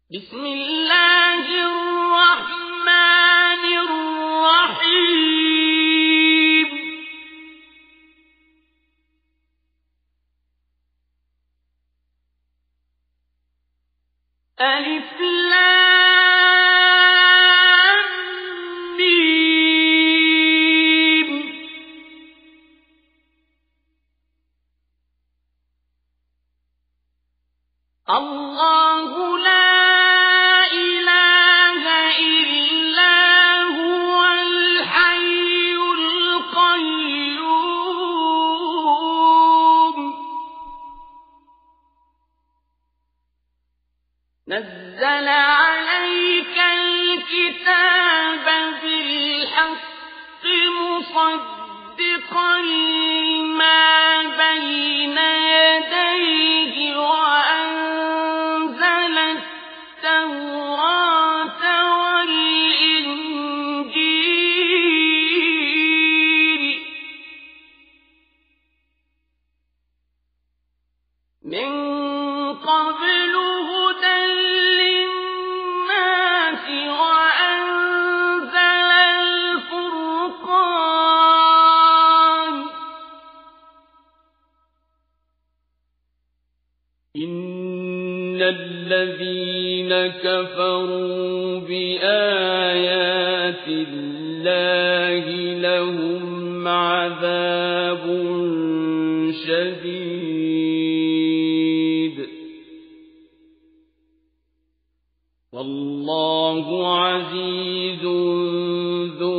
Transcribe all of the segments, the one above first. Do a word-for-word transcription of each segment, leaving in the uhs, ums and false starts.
بسم الله الرحمن الرحيم ألف لام ميم الله لا نزل عليك الكتاب بالحق مصدقا لما بين يديه وأنزل التوراة والإنجيل من قبل إن الذين كفروا بآيات الله لهم عذاب شديد والله عزيز ذو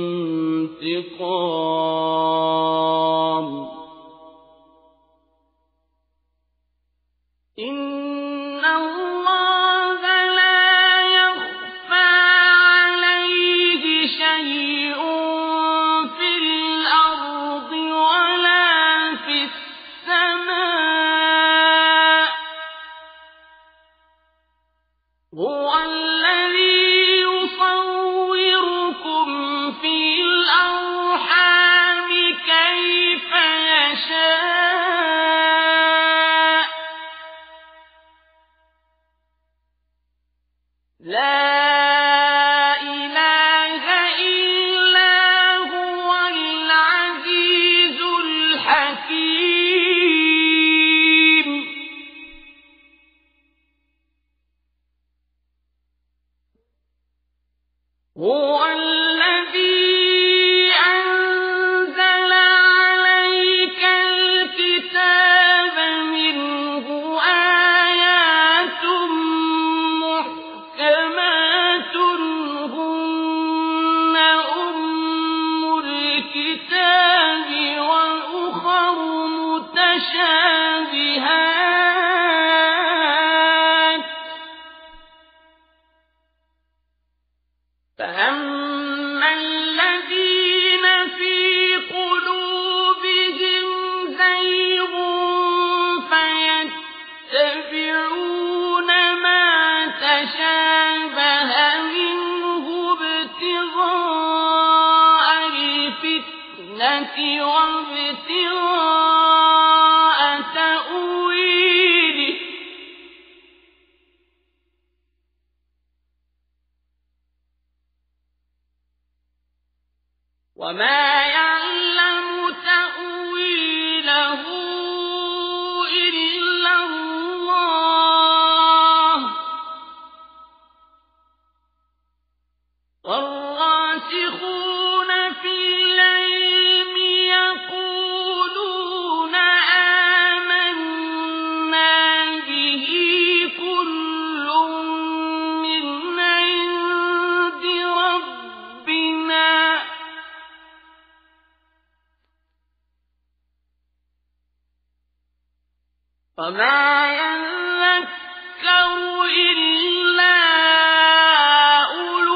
انتقام إن الله لا يخفى عليه شيء في الأرض ولا في السماء هو الذي يصوركم في الأرحام كيف يشاء لا إله إلا هو العزيز الحكيم هو الذي أنزل عليك الكتاب منه آيات محكمات هن أم الكتاب وأخر متشابهات فأما الذين في قلوبهم زيغ فيتبعون ما تشابه منه ابتغاء الفتنة وابتغاء تأويله وما يعلم تأويله إلا الله والراسخون في العلم يقولون آمنا به كل من عند ربنا وما يذكر إلا أولو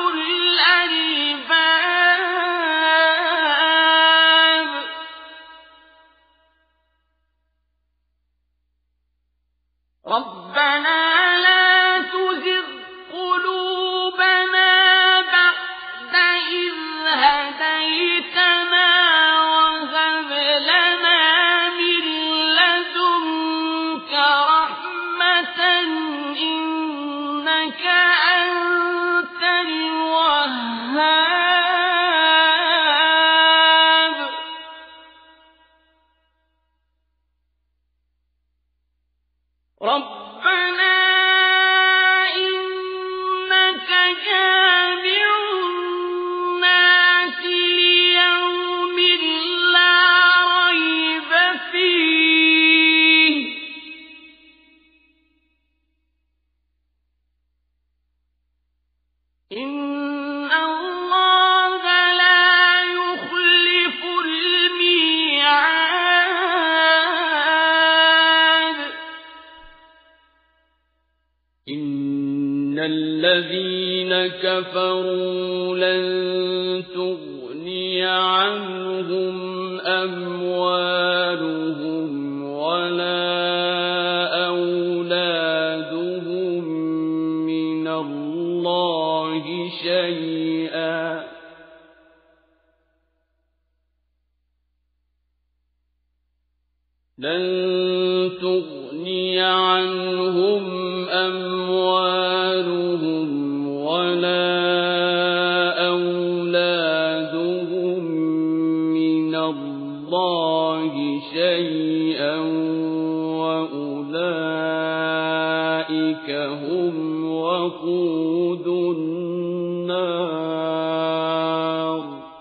الألباب ربنا لا تزغ قلوبنا بعد إذ هديتنا وهب لنا من لدنك إِنَّكَ أَنتَ الْوَهَّابُ رَبَّنَا إِنَّكَ جَامِعُ النَّاسِ لِيَوْمٍ لَّا رَيْبَ فِيهِ إِنَّ اللَّهَ لَا يُخْلِفُ الْمِيعَادَ إِنَّ الَّذِينَ كَفَرُوا لَن تُغْنِيَ عَنْهُمْ أَمْوَالُهُمْ وَلَا أَوْلَادُهُم مِّنَ اللَّهِ شَيْئًا لَّن تُغْنِيَ عَنْهُمْ أَمْوَالُهُمْ وَلَا أَوْلَادُهُم مِّنَ اللَّهِ شَيْئًا وَأُولَٰئِكَ هُمْ وَقُودُ النَّارِ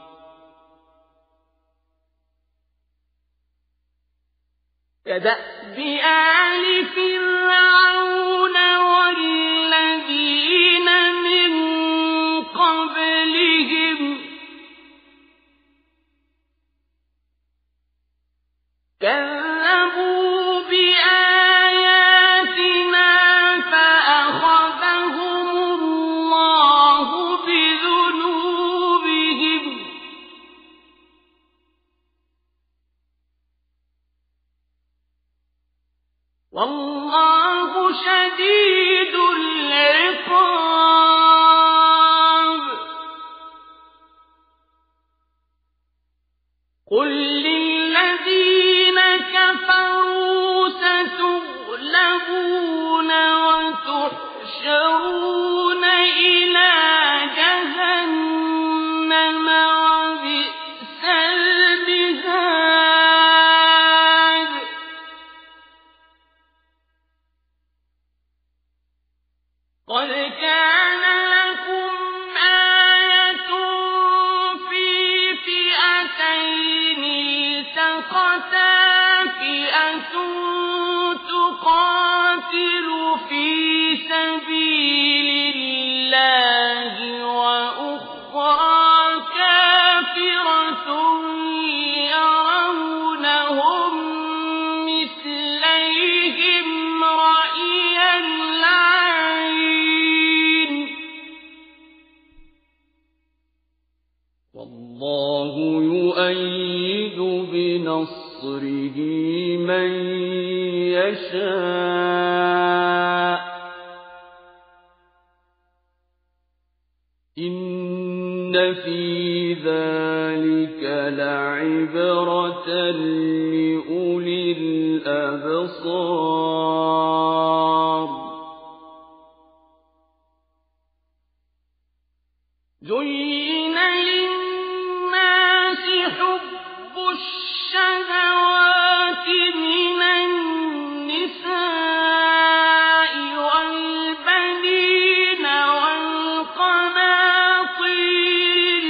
كَدَأْبِ آلِ فِرْعَوْنَ وَالَّذِينَ مِن قَبْلِهِمْ كَذَّبُوا بِآيَاتِنَا فَأَخَذَهُمُ اللَّهُ بِذُنُوبِهِمْ وَاللَّهُ شَدِيدُ الْعِقَابِ قُل لِّلَّذِينَ كَفَرُوا سَتُغْلَبُونَ وَتُحْشَرُونَ إِلَىٰ جَهَنَّمَ وَبِئْسَ الْمِهَادُ قَدْ كَانَ لَكُمْ آيَةٌ فِي فِئَتَيْنِ الْتَقَتَا فِئَةٌ تُقَاتِلُ فِي سَبِيلِ اللَّهِ وَأُخْرَىٰ كَافِرَةٌ يَرَوْنَهُم مِّثْلَيْهِمْ رَأْيَ الْعَيْنِ وَاللَّهُ يُؤَيِّدُ بِنَصْرِهِ مَن يَشَاءُ إِنَّ فِي ذَلِكَ لَعِبْرَةً لِّأُولِي الْأَبْصَارِ زُيِّنَ لِلنَّاسِ حُبُّ الشَّهَوَاتِ مِنَ النِّسَاءِ وَالْبَنِينَ وَالْقَنَاطِيرِ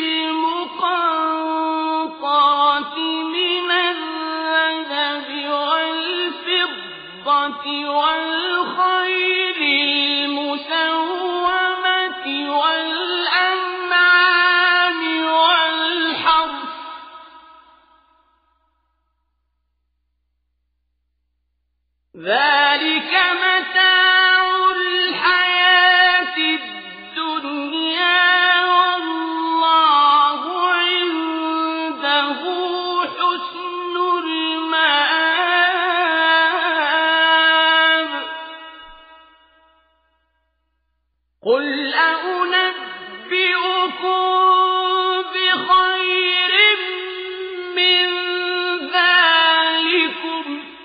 الْمُقَنطَرَةِ مِنَ الذَّهَبِ وَالْفِضَّةِ وَالْخَيْلِ الْمُسَوَّمَةِ وَالْأَنْعَامِ وَالْحَرْثِ ۗ ذَلِكَ مَتَاعُ الْحَيَاةِ الدُّنْيَا وَاللَّهُ عِندَهُ حُسْنُ الْمَآبِ قُلْ أَنُنَبِّئُكُم بِخَيْرٍ مِّن ذَٰلِكُمْ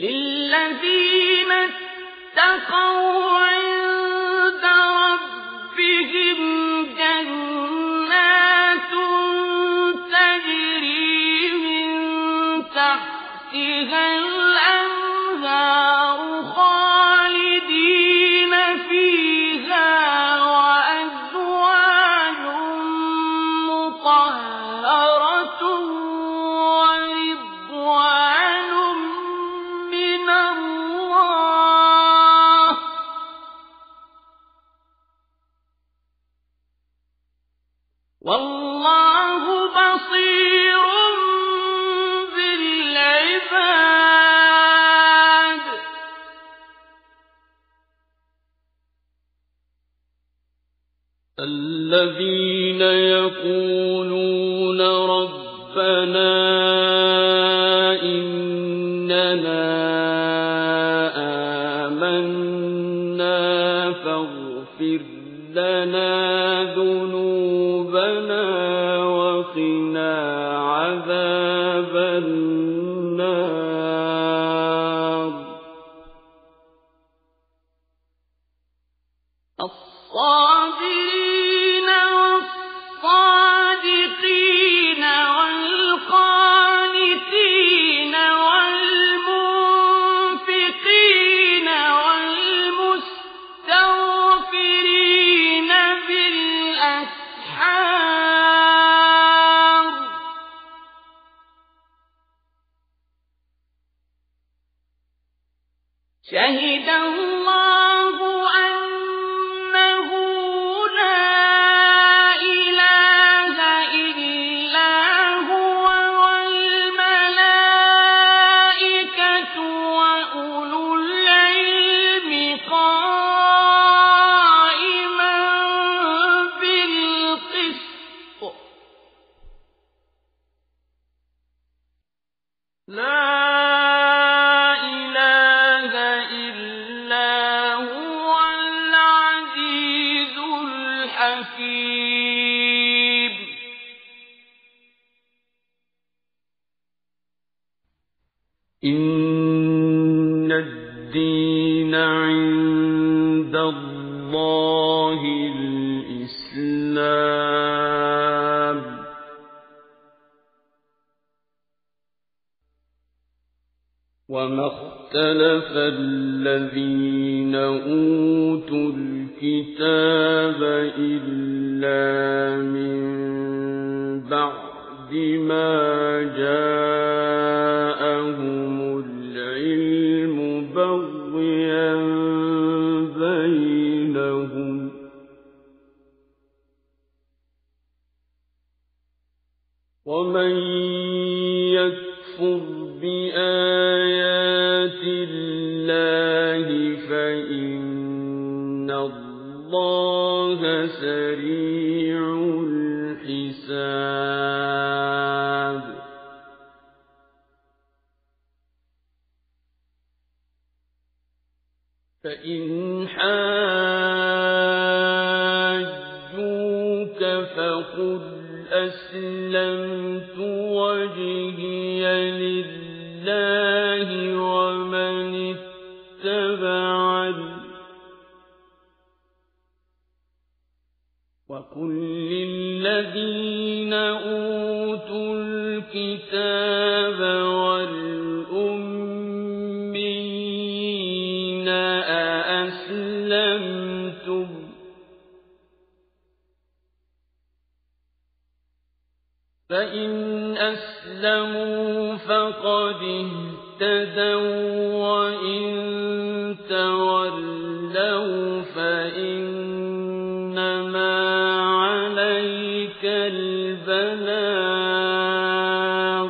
للذين اتقوا عند ربهم جنات تجري من تحتها الأنهار خالدين فيها وأزواج مطهرة ورضوان من الله والله بصير بالعباد. الذين يقولون ربنا إننا آمنا فاغفر لنا ذنوبنا وقنا عذاب النار. الصابرين والصادقين والقانتين والمنفقين والمستغفرين بالأسحار شهد الله أنه لا إله إلا هو والملائكة وأولو العلم قائما بالقسط لا إن الدين عند الله الإسلام وما اختلف الذين أوتوا الكتاب إلا من بعد ما جاءهم العلم بغيا بينهم ومن يكفر بآيات الله فإن الله سريع الحساب. فإن حاجوك فقل أسلمت وجهي لله ومن اتبعني وقل للذين أوتوا الكتاب والأمين أأسلمتم فإن أسلموا فقد اهتدوا وإن تولوا فإنما عليك البلاغ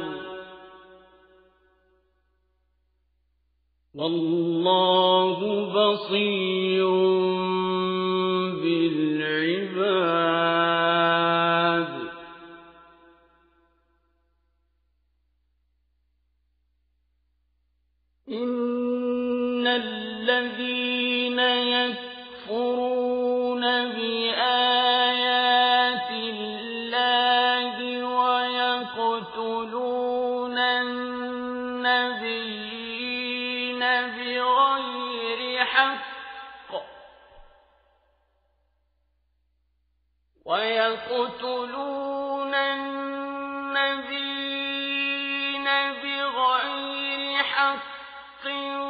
والله بصير بالعباد. إن الذين يكفرون بآيات الله ويقتلون النبيين بغير حق ويقتلون النبيين بغير حق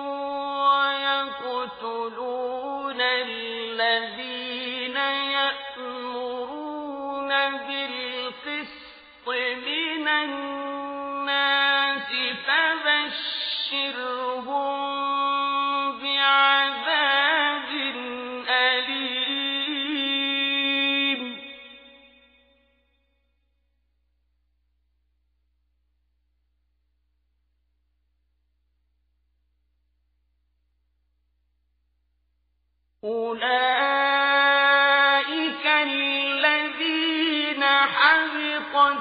ويقتلون الذين يأمرون بالقسط من الناس فبشرهم بعذاب أليم. أولئك الذين حبطت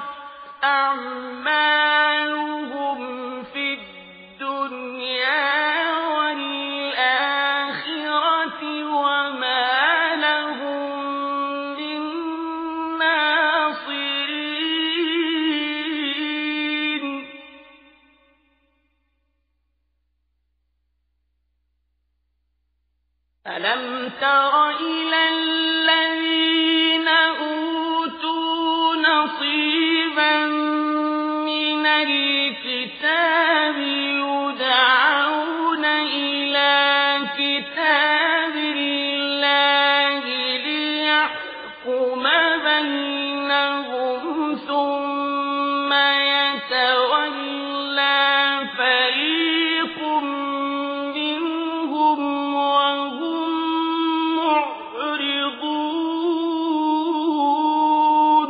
أعمالهم في الدنيا والآخرة وما لهم من ناصرين. ألم تر إلى الذين أوتوا نصيبا من الكتاب يدعون إلى كتاب الله ليحكم بينهم ثم يتولى فريق منهم وهم معرضون.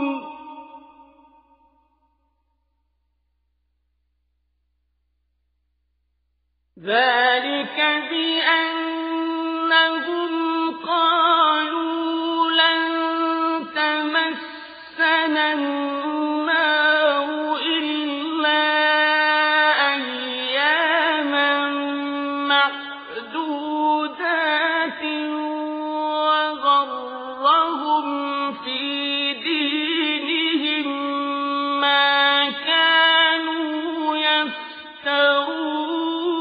ذلك بأنهم قالوا لن تمسنا النار إلا أياما معدودات وغرهم في دينهم ما كانوا يفترون.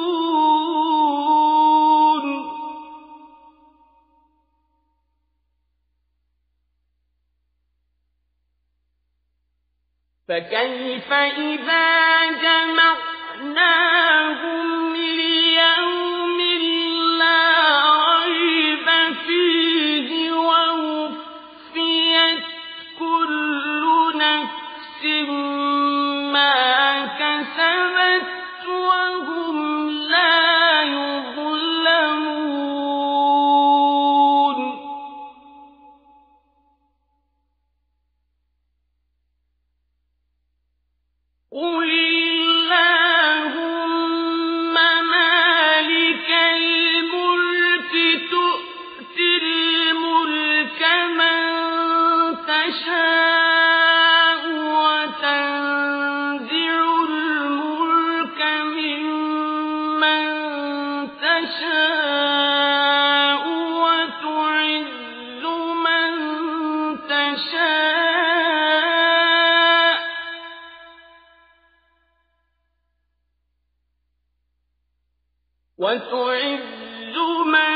فكيف إذا جمعناهم ليوم لا ريب فيه ووفيت كل نفس ما كسبت وهم لا يظلمون. قل اللهم مالك الملك تؤتي الملك من تشاء وتنزع الملك ممن تشاء وتعز من تشاء وتعز من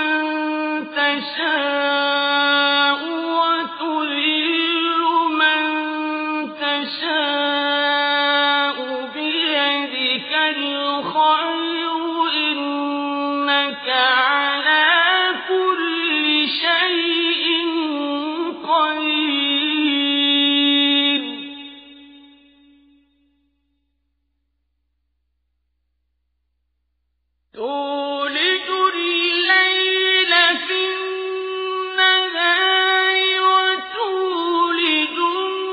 تشاء وتذل من تشاء بيدك الخير إنك على كل شيء قدير. تولج الليل في النهار وتولج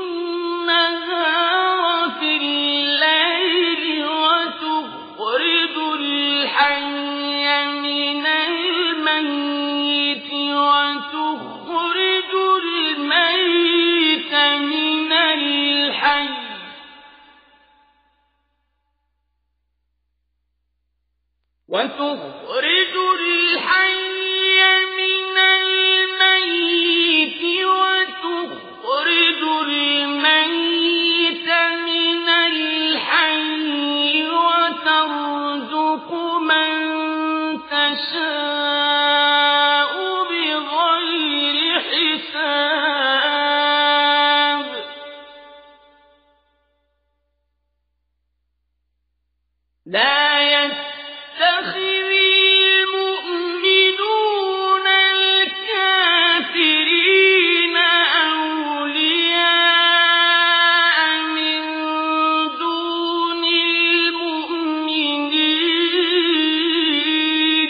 النهار في الليل وتخرج الحي من الميت وتخرج الميت من الحي وتخرج الحي من الميت وتخرج الميت من الحي وترزق من يَشَاءُ بِغَيْرِ حِسَابٍ لَا يَتَّخِذِ الْمُؤْمِنُونَ الْكَافِرِينَ أَوْلِيَاءَ مِن دُونِ الْمُؤْمِنِينَ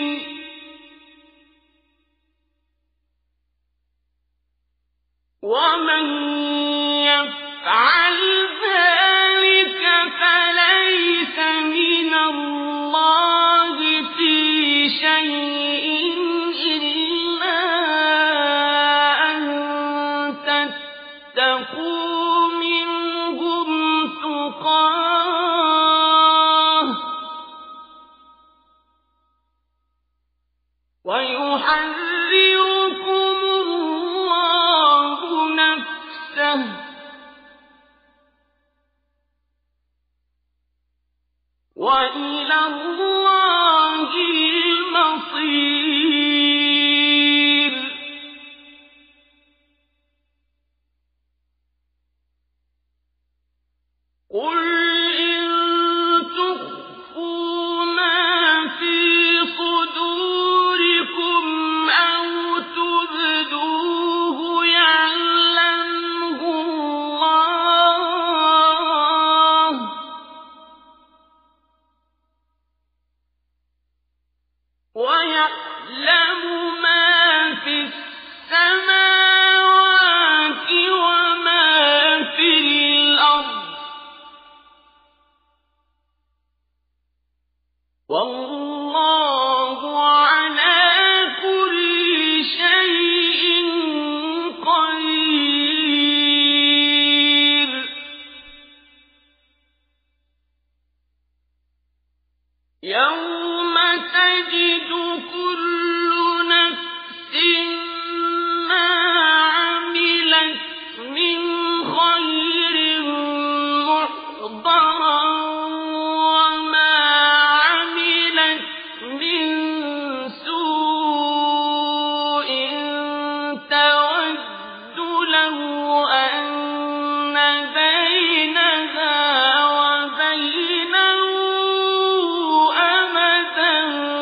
وَمَن يَفْعَلْ ذَلِكَ فَلَيْسَ مِنَ اللَّهِ فِي شَيْءٍ إِلَّا أَن تَتَّقُوا مِنْهُمْ تُقَاةً وَيُحَذِّرُكُمُ اللَّهُ نَفْسَهُ ۗ وَإِلَى اللَّهِ الْمَصِيرُ قُلْ إِن تُخْفُوا مَا فِي صُدُورِكُمْ أَوْ تُبْدُوهُ يَعْلَمْهُ اللَّهُ ۗ وَيَعْلَمُ مَا فِي السَّمَاوَاتِ وَمَا فِي الْأَرْضِ ۗ وَاللَّهُ عَلَىٰ كُلِّ شَيْءٍ قَدِيرٌ يَوْمَ تَجِدُ كُلُّ نَفْسٍ مَّا عَمِلَتْ مِنْ خَيْرٍ مُحْضَرًا وَمَا عَمِلَتْ مِن سُوءٍ تَوَدُّ لَوْ أَنَّ بَيْنَهَا وَبَيْنَهُ أَمَدًا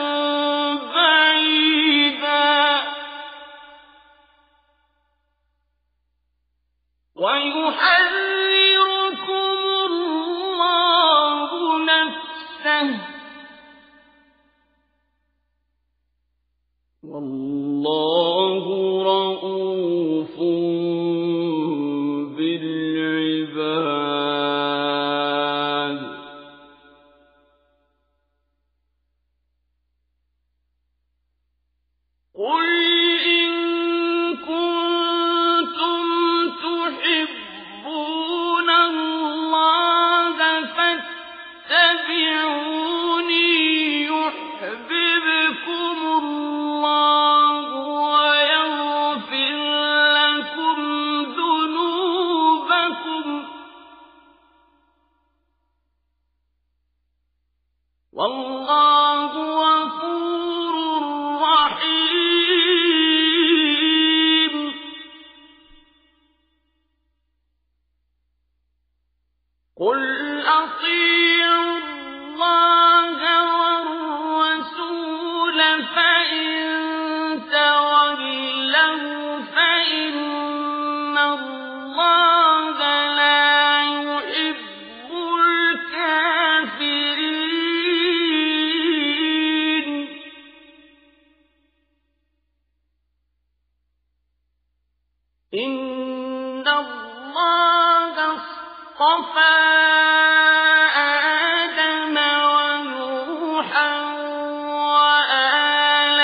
بَعِيدًا وَيُحَذِّرُكُمُ اللَّهُ نَفْسَهُ ۗ وَاللَّهُ رَءُوفٌ بِالْعِبَادِ قُلْ إِن كُنتُمْ تُحِبُّونَ اللَّهَ فَاتَّبِعُونِي يُحْبِبْكُمُ اللَّهُ وَيَغْفِرْ لَكُمْ ذُنُوبَكُمْ ۗ وَاللَّهُ غَفُورٌ رَّحِيمٌ قُلْ أَطِيعُوا اللَّهَ وَالرَّسُولَ فَإِن تَوَلَّوْا فَإِنَّ اللَّهَ لَا يُحِبُّ الْكَافِرِينَ إِنَّ اللَّهَ اصْطَفَىٰ آدَمَ وَنُوحًا وَآلَ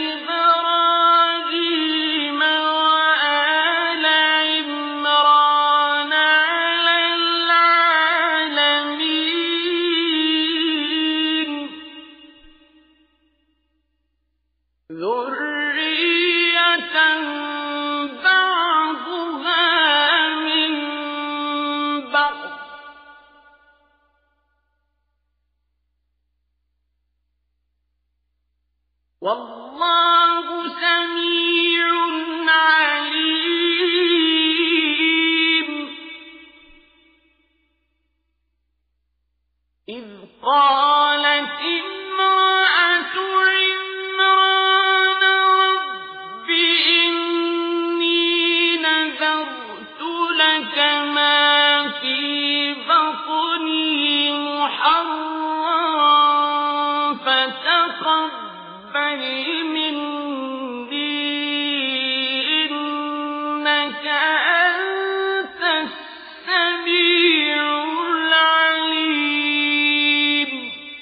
إِبْرَاهِيمَ وَآلَ عِمْرَانَ عَلَى الْعَالَمِينَ ذُرِّيَّةً بَعْضُهَا مِن بَعْضٍ ۗ والله سميع عليم. إذ قالت امرأة عمران رب إني نذرت لك ما في بطني محررا فتقبل مني إنك أنت السميع العليم.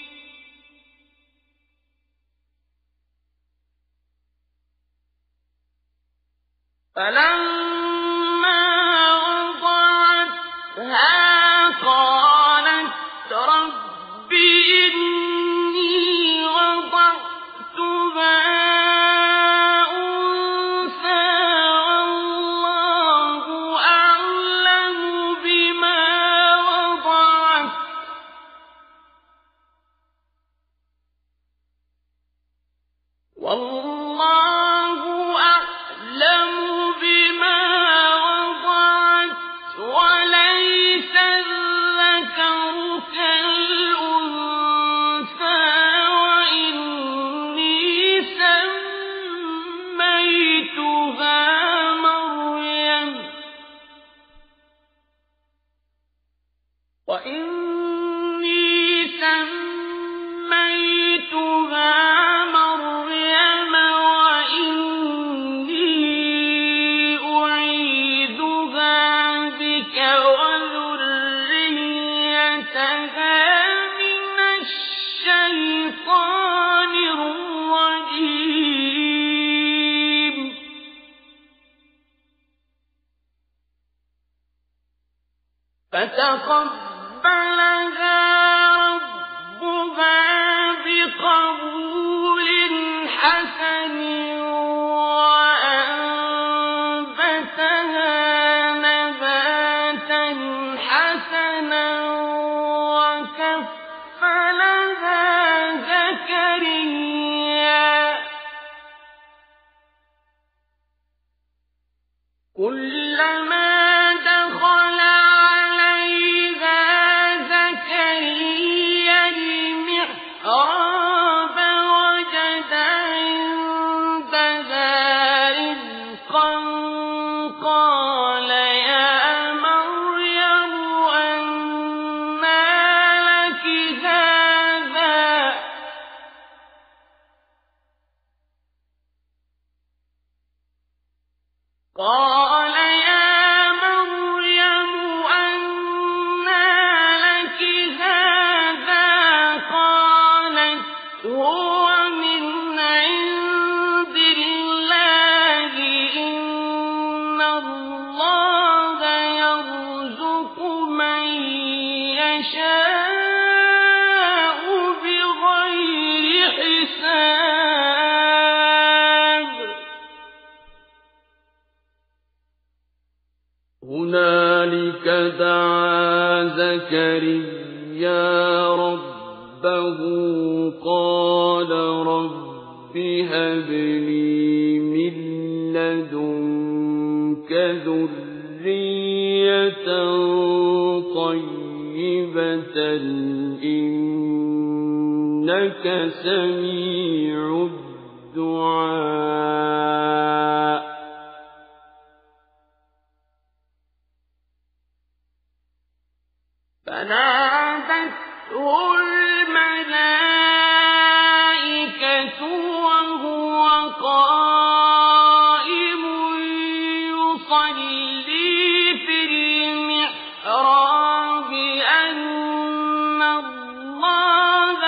فلما وضعتها قالت رب إني وضعتها أنثى والله أعلم بما وضعت والله أعلم بما وضعت وليس الذكر كالأنثى وإني سميتها مريم وإني سميتها مريم وإني أعيذها بك وذريتها من الشيطان الرجيم. فتقبلها ربها بقبول حسن وأنبتها نباتا حسنا وكفلها زكريا كلما دخل عليها زكريا المحراب وجد عندها رزقا قال يا مريم أنى لك هذا قال يا مريم أنى لك هذا قالت هو من عند الله إن الله يرزق من يشاء بغير حساب. هنالك دعا زكريا ربه قال رب هب لي من لدنك ذرية طيبة إنك سميع الدعاء. فنادته الملائكة وهو قائم يصلي في المحراب أن الله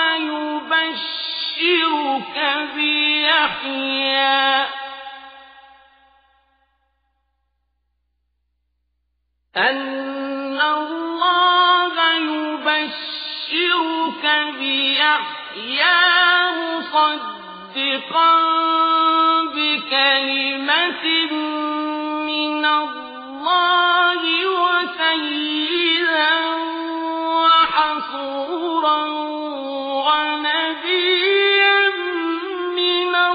يبشرك بيحيى أن الله يبشرك بيحيى مصدقا بكلمة من الله وسيدا وحصورا ونبيا من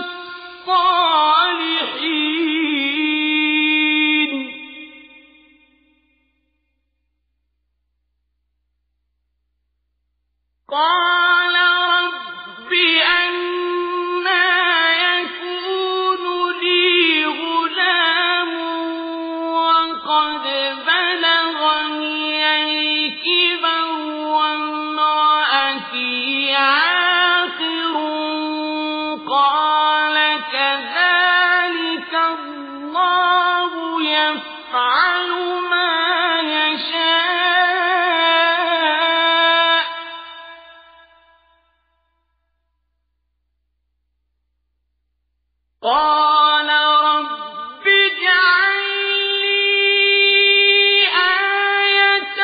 كَذَٰلِكَ اللَّهُ يَفْعَلُ مَا يَشَاءُ قَالَ رَبِّ اجْعَل لِّي آيَةً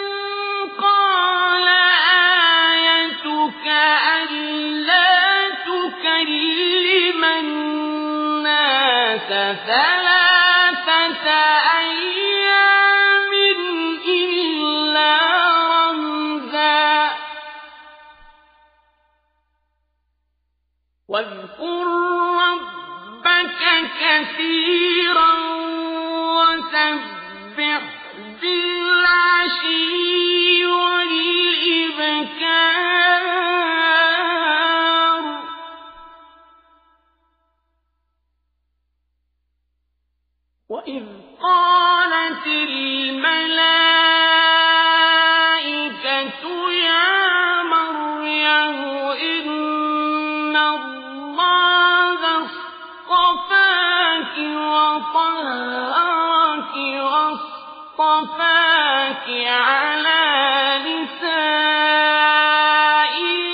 قَالَ آيَتُكَ أَلَّا تُكَلِّمَ النَّاسَ ثَلَاثَةَ أَيَّامٍ إِلَّا رَمْزًا ۗ وَاذْكُر رَّبَّكَ كَثِيرًا وَسَبِّحْ بِالْعَشِيِّ وَالْإِبْكَارِ وَإِذْ قَالَتِ الْمَلَائِكَةُ يَا مَرْيَمُ إِنَّ اللَّهَ اصْطَفَاكِ وَطَهَّرَكِ وَاصْطَفَاكِ عَلَىٰ نِسَاءِ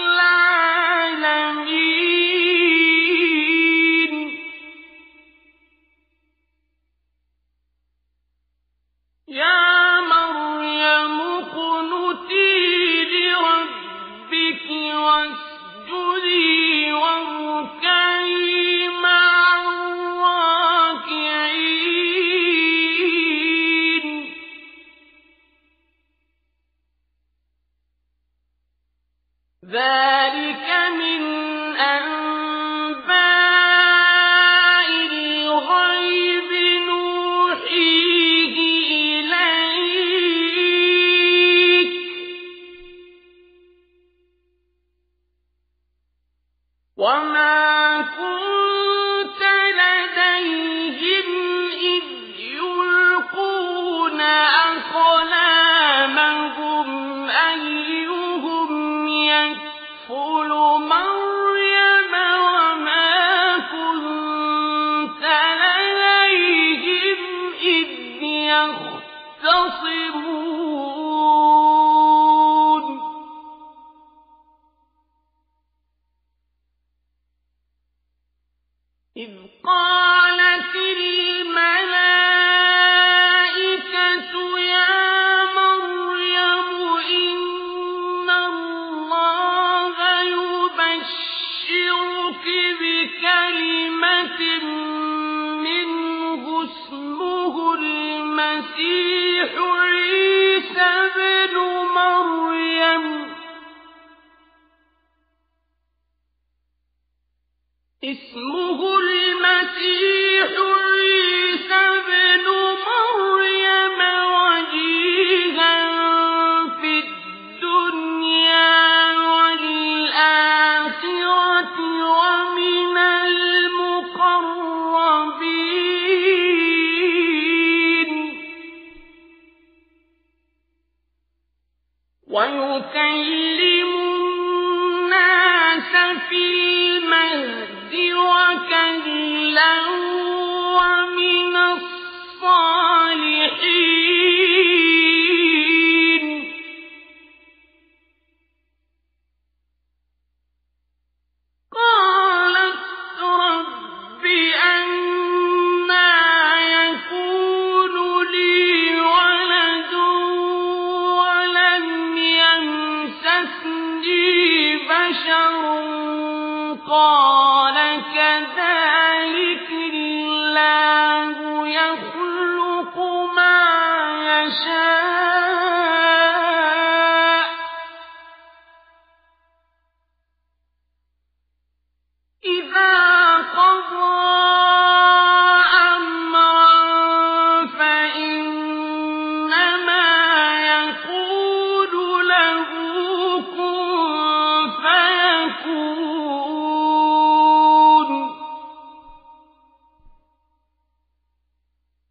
الْعَالَمِينَ يَا مَرْيَمُ اقْنُتِي لِرَبِّكِ وَاسْجُدِي وَارْكَعِي مَعَ الرَّاكِعِينَ ذَٰلِكَ مِنْ أَنبَاءِ الْغَيْبِ نُوحِيهِ إِلَيْكَ ۖ وَمَا كُنتَ لَدَيْهِمْ إِذْ يُلْقُونَ أَقْلَامَهُمْ أَيُّهُمْ يَكْفُلُ مَرْيَمَ وَمَا كُنتَ لَدَيْهِمْ إِذْ يَخْتَصِمُونَ إِذْ قَالَتِ الْمَلَائِكَةُ يَا مَرْيَمُ إِنَّ اللَّهَ يُبَشِّرُكِ بِكَلِمَةٍ مِّنْهُ اسْمُهُ الْمَسِيحُ عِيسَى ابْنُ مَرْيَمَ اسمه المسيح عيسى ابن مريم وجيها في الدنيا والآخرة ومن المقربين ويكلم الناس في المهد وكهلا ومن الصالحين قالت رب أنى يكون لي ولد ولم يمسسني بشر قال كذلك الله يخلق ما يشاء إذا قضى أمرا فإنما يقول له كن فيكون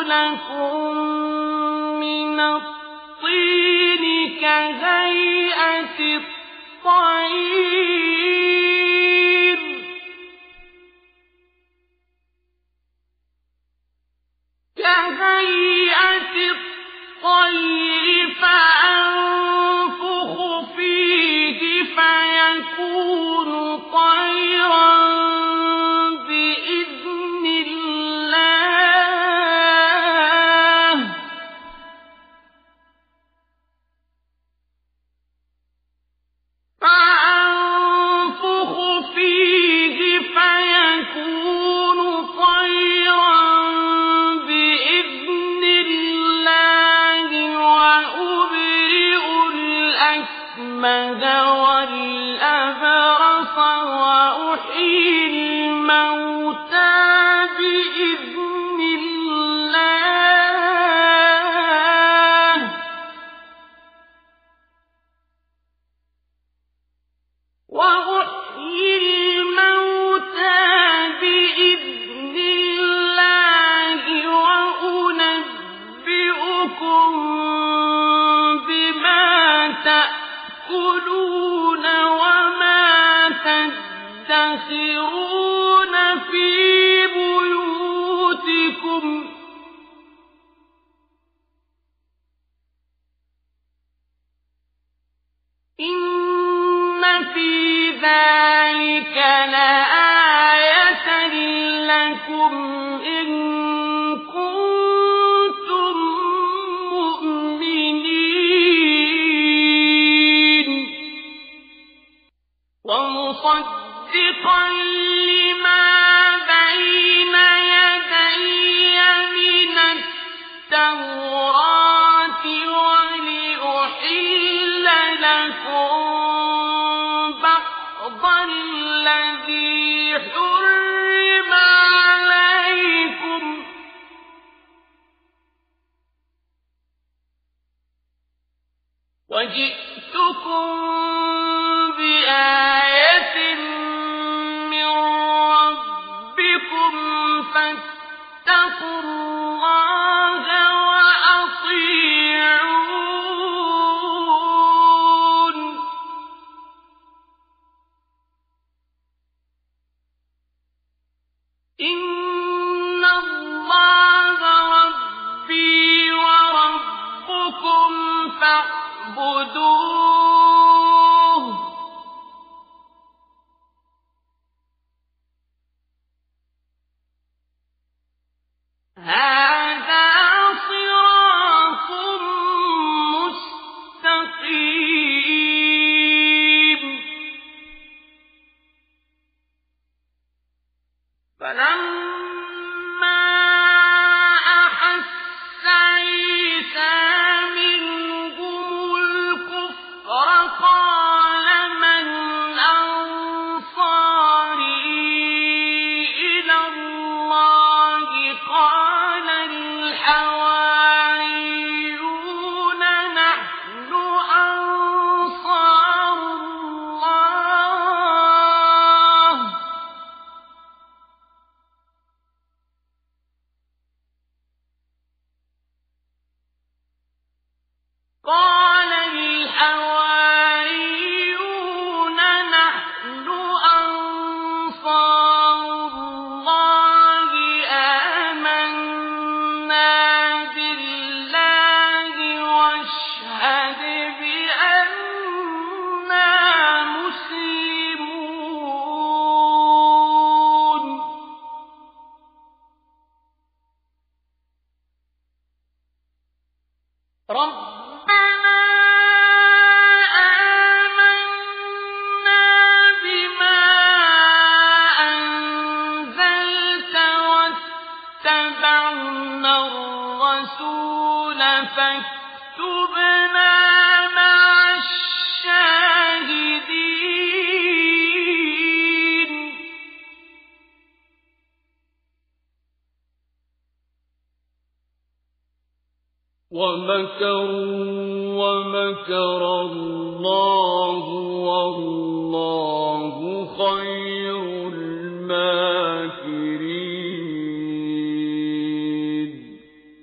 لكم من الطين كهيئة الطير كهيئة الطير فأنفخ فيه فيكون طيرا بإذن الله فأنفخ فيه فيكون طيرا بإذن الله وأبرئ الأكمه والأبرص وأحيي الموتى بإذن الله وأحيي الموتى بإذن الله وأنبئكم بما تأكلون وما تدخرون في بيوتكم إن في ذلك لآية لكم إن كنتم مؤمنين ومصدقا لما بين يدي من التوراة ولأحل لكم بعض الذي حرم عليكم وجئتكم بآية من ربكم فاتقوا الله وأطيعون إن الله ربي وربكم فاعبدوه هذا صراط مستقيم فلما أحس عيسى منهم الكفر قال من أنصاري إلى الله قال الحواريون نحن أنصار الله قال الحواريون نحن أنصار الله آمنا بالله واشهد بأننا مسلمون ربنا آمنا بما أنزلت واتبعنا الرسول فاكتبنا مع الشاهدين ومكروا ومكر الله والله خير الماكرين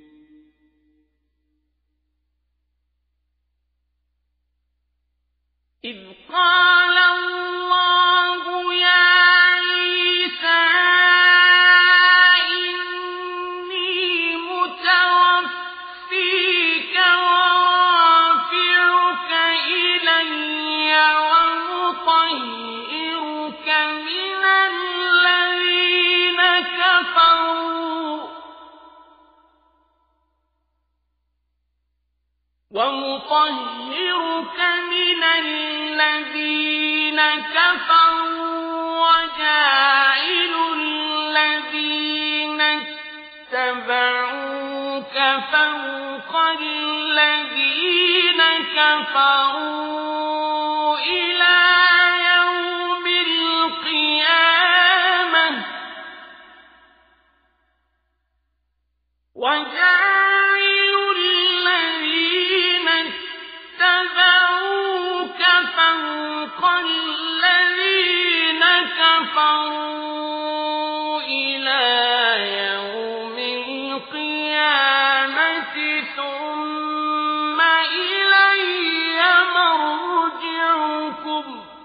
وَنُطَهِّرُكَ مِنَ الَّذِينَ كَفَرُوا وَجَاعِلُ الَّذِينَ اتَّبَعُوكَ فَوْقَ الَّذِينَ كَفَرُوا إِلَىٰ يَوْمِ الْقِيَامَةِ وَجَاعِلُ الَّذِينَ اتَّبَعُوكَ فَوْقَ الَّذِينَ كَفَرُوا إِلَىٰ يَوْمِ الْقِيَامَةِ ثُمَّ إِلَيَّ مَرْجِعُكُمْ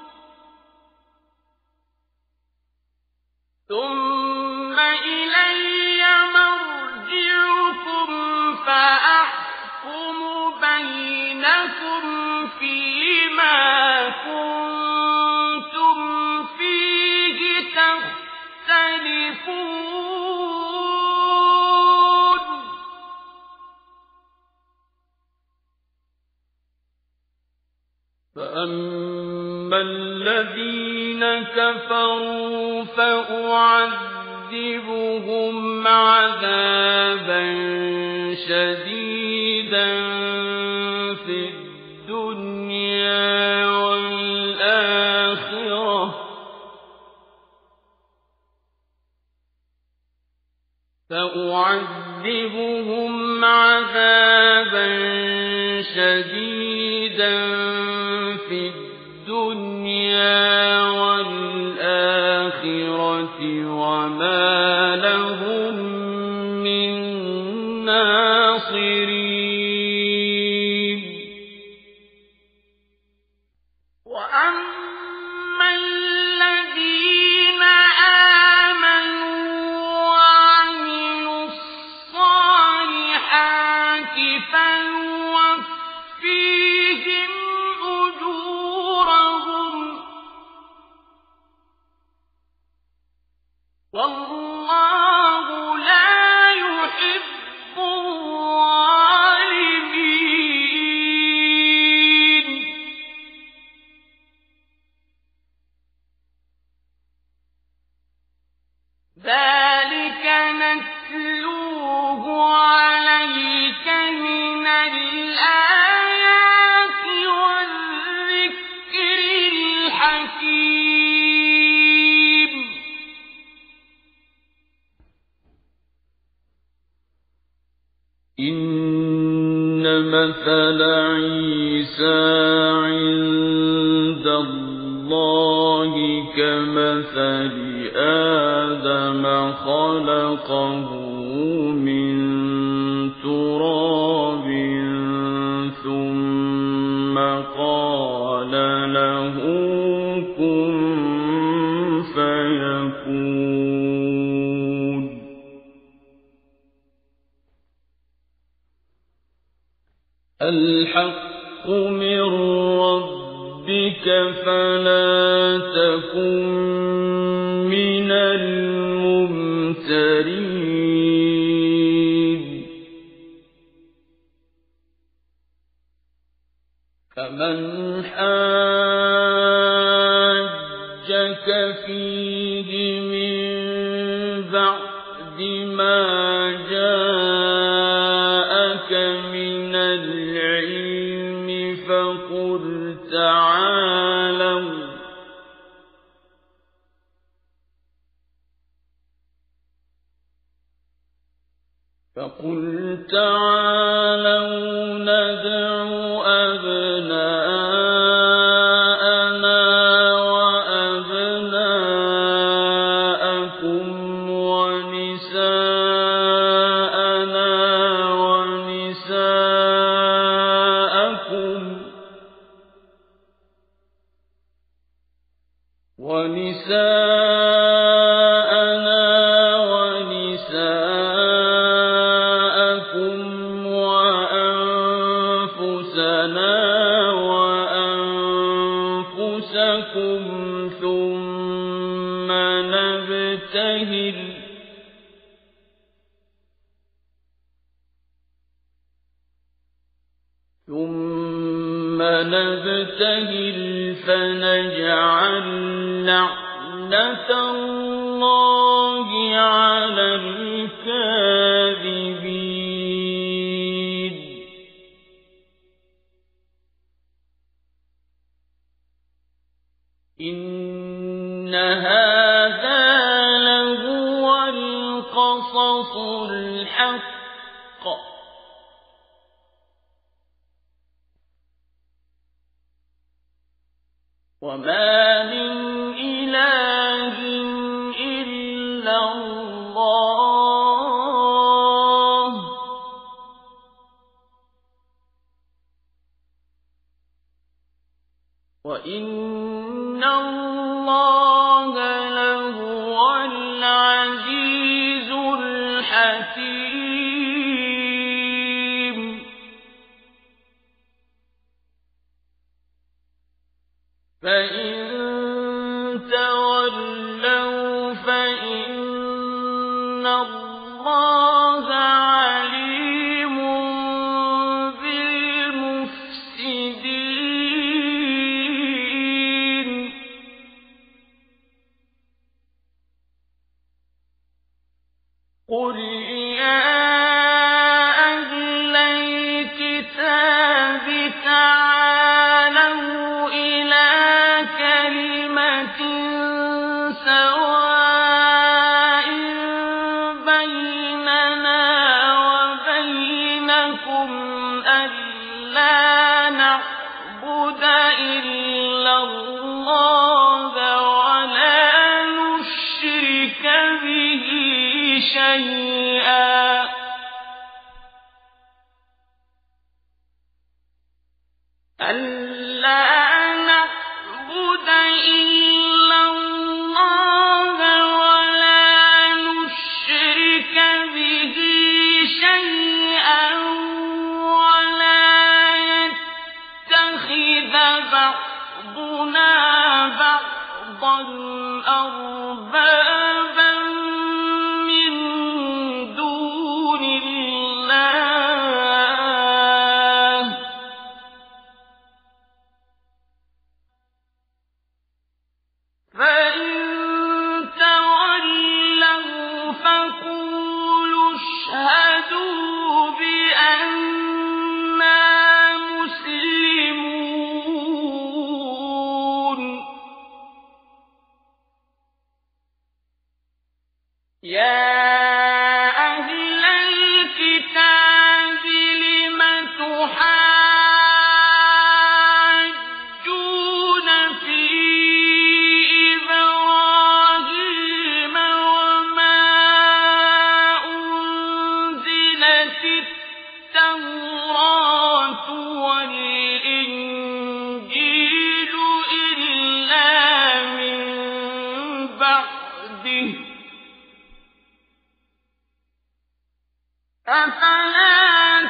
ثُمَّ إِلَيَّ مَرْجِعُكُمْ فَأَحْكُمُ بَيْنَكُمْ فِيمَا كُنتُمْ فِيهِ تَخْتَلِفُونَ فَأَمَّا الَّذِينَ كَفَرُوا فَأُعَذِّبُهُمْ عَذَابًا شَدِيدًا فِي الدُّنْيَا وَالْآخِرَةِ فَأُعَذِّبُهُمْ عَذَابًا شَدِيدًا في الدُّنْيَا وَالْآخِرَةِ وَمَا لَهُم مِّن نَّاصِرِينَ وَأَمَّا الَّذِينَ آمَنُوا وَعَمِلُوا الصَّالِحَاتِ فَيُوَفِّيهِمْ أُجُورَهُمْ وَاللَّهُ لَا يُحِبُّ الظَّالِمِينَ ذَلِكَ نَتْلُوهُ عَلَيْكَ مِنَ الْآيَاتِ وَالذِّكْرِ الْحَكِيمِ إِنَّ مَثَلَ عِيسَى عِندَ اللَّهِ كَمَثَلِ آدَمَ خَلَقَهُ مِن تُرَابٍ ثُمَّ قَالَ لَهُ كُن فَيَكُونُ الْحَقُّ مِن رَّبِّكَ فَلَا تَكُن مِّنَ الْمُمْتَرِينَ فَمَنْ حَاجَّكَ فِيهِ مِن بَعْدِ مَا جَاءَكَ مِنَ الْعِلْمِ فَقُلْ تَعَالَوْا فَقُلْ تَعَالَوْا نَدْعُ أَبْنَاءَنَا وَأَبْنَاءَكُمْ وَنِسَاءَنَا وَنِسَاءَكُمْ وَنِسَاءَنَا وَنِسَاءَكُمْ وَأَنفُسَنَا وَأَنفُسَكُمْ ثُمَّ نَبْتَهِلْ ثُمَّ نبتهل فنجعل لعنة الله على الكاذبين إن هذا لهو القصص الحق وما من إله إلا الله وإن الله لهو العزيز الحكيم فإن تولوا فإن الله عليم بالمفسدين قل يا أهل الكتاب تعالوا إلى كلمة سواء بيننا وبينكم ألا نعبد إلا الله ولا نشرك به شيئا ألا نعبد إلا الله ولا نشرك به شيئا ولا يتخذ بعضنا بعضا أربابا من دون الله فإن تولوا فقولوا اشهدوا بأننا مسلمون يا أهل الكتاب لم تحاجون في إبراهيم وما أنزلت التوراة والإنجيل إلا من بعده أفلا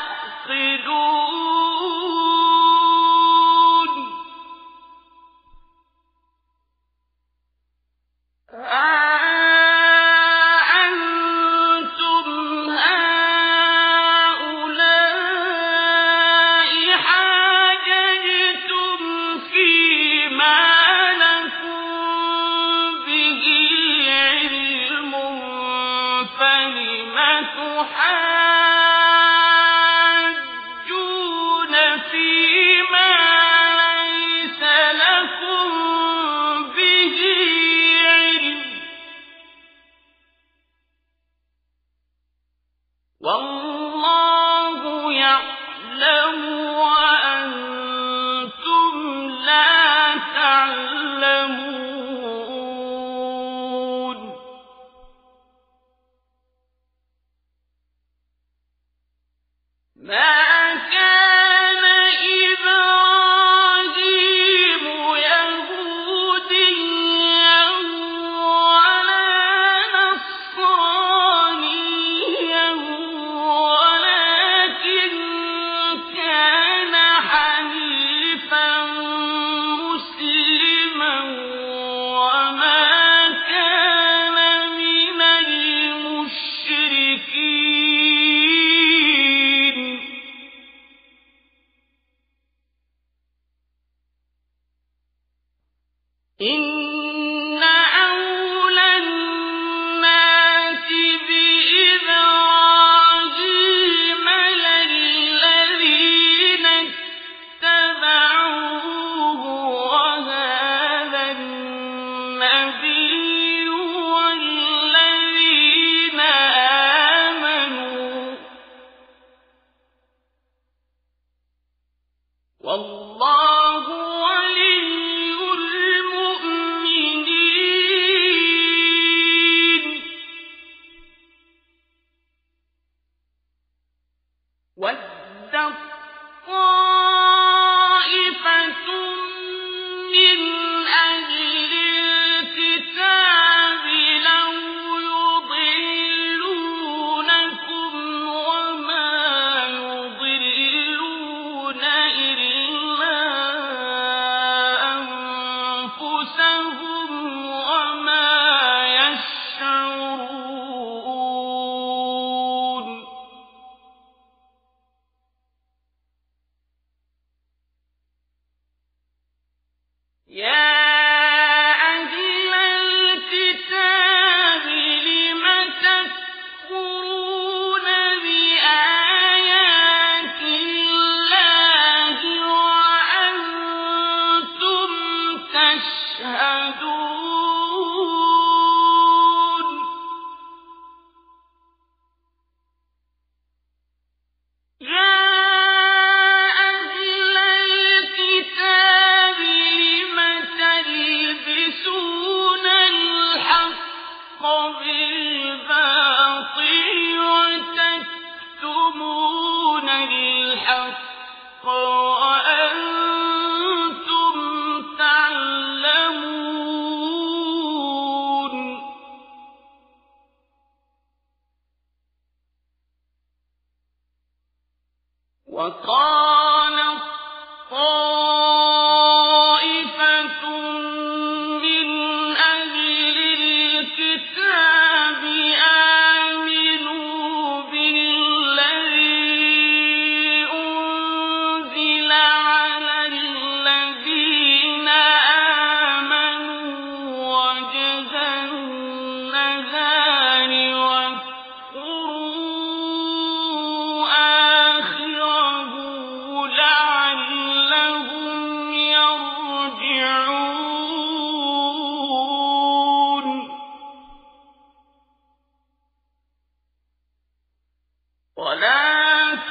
تعقلون ها أنتم هؤلاء حاججتم فيما لكم به علم فلم تحاجون فيما ليس لكم به علم والله يعلم وأنتم لا تعلمون ما كان إبراهيم يهوديا ولا نصرانيا ولكن كان حنيفا مسلما وما كان من المشركين بالباطل وتكتمون الحق وأنتم تعلمون وقالت طائفة من أهل الكتاب آمنوا بالذي أنزل على الذين آمنوا وجه النهار واكفروا آخره لعلهم يرجعون ولا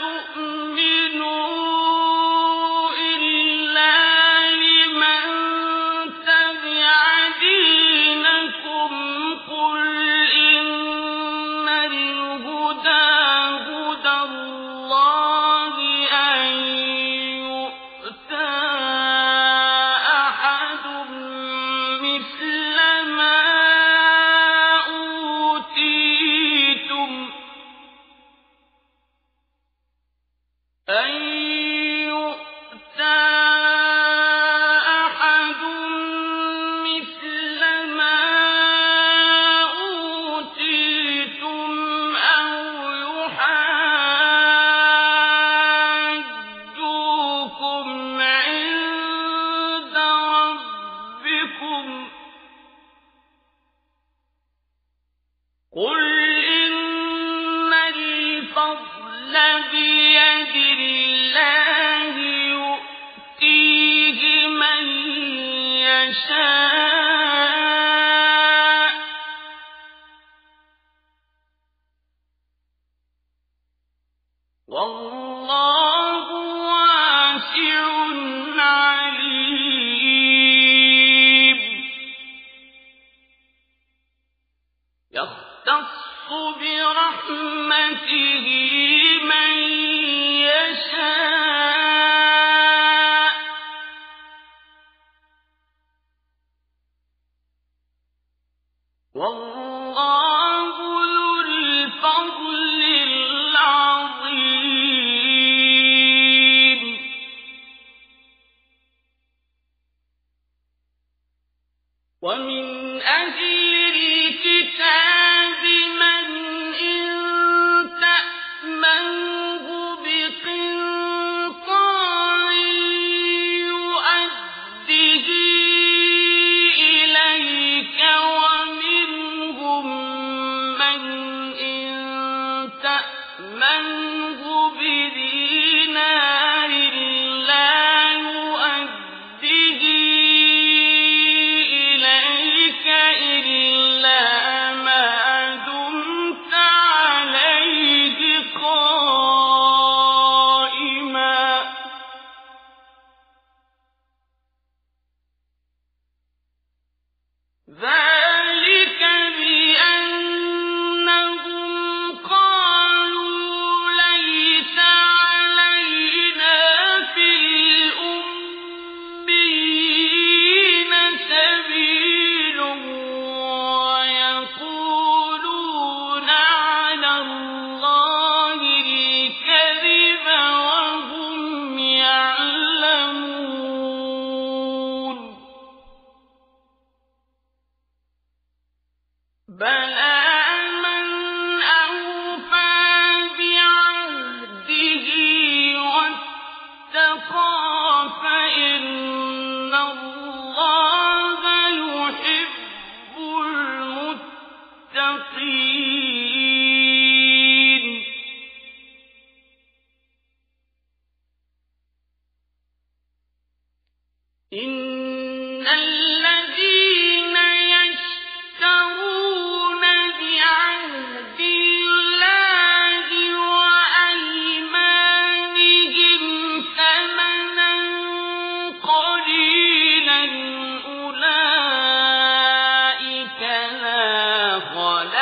تؤمنوا إلا لمن تبع دينكم قل إن الهدى هدى الله أن يؤتى أحد مثل ما أوتيتم أن يؤتى أحد مثل ما أوتيتم أو يحاجوكم عند ربكم قل إن الفضل بيد الله يؤتيه من يشاء والله واسع عليم يختص برحمته من يشاء والله ذو الفضل العظيم ومن أهل الكتاب من إن تأمنه بقنطار يؤده إليك ومنهم من إن تأمنه بدينار لا يؤده إليك إلا ما دمت عليه قائما ذلك بأنهم قالوا ليس علينا في الأميين سبيل ويقولون على الله الكذب وهم يعلمون بلى من أوفى بعهده واتقى فإن الله يحب المتقين إن الذين يشترون بعهد الله وأيمانهم ثمنا قليلا أولئك لا خلاق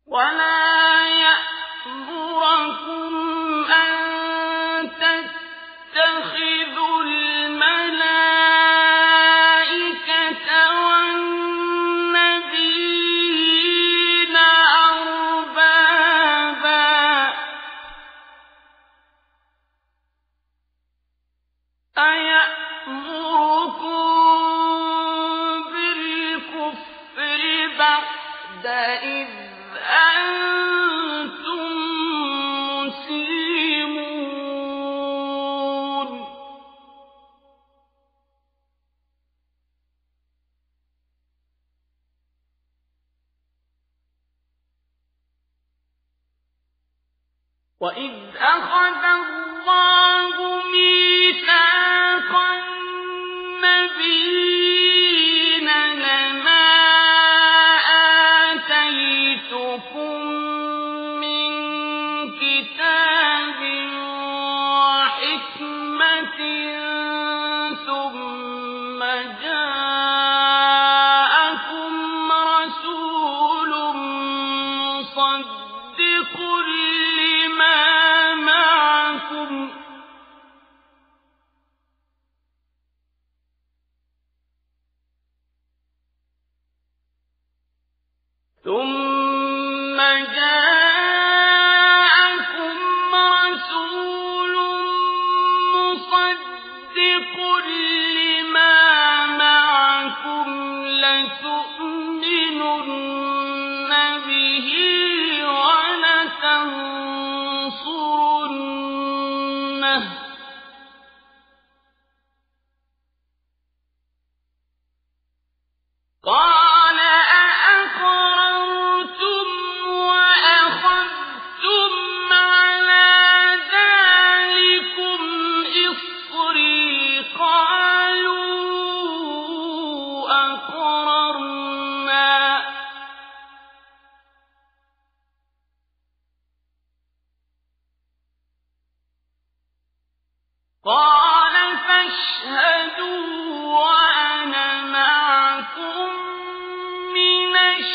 ولا يأمركم أن تتخذوا الملائكة والنبيين أربابا أيأمركم بالكفر بعد إذ أنتم مسلمون وإذ أخذ الله ميثاق النبيين لما آتيتكم من كتاب وحكمة ثم جاءكم رسول مصدق لما معكم ثم جاءكم رسول مصدق لما معكم لتؤمنن به ولتنصرنه قال أأقررتم وأخذتم على ذلكم إصري قالوا أقررنا قال فاشهدوا وأنا معكم من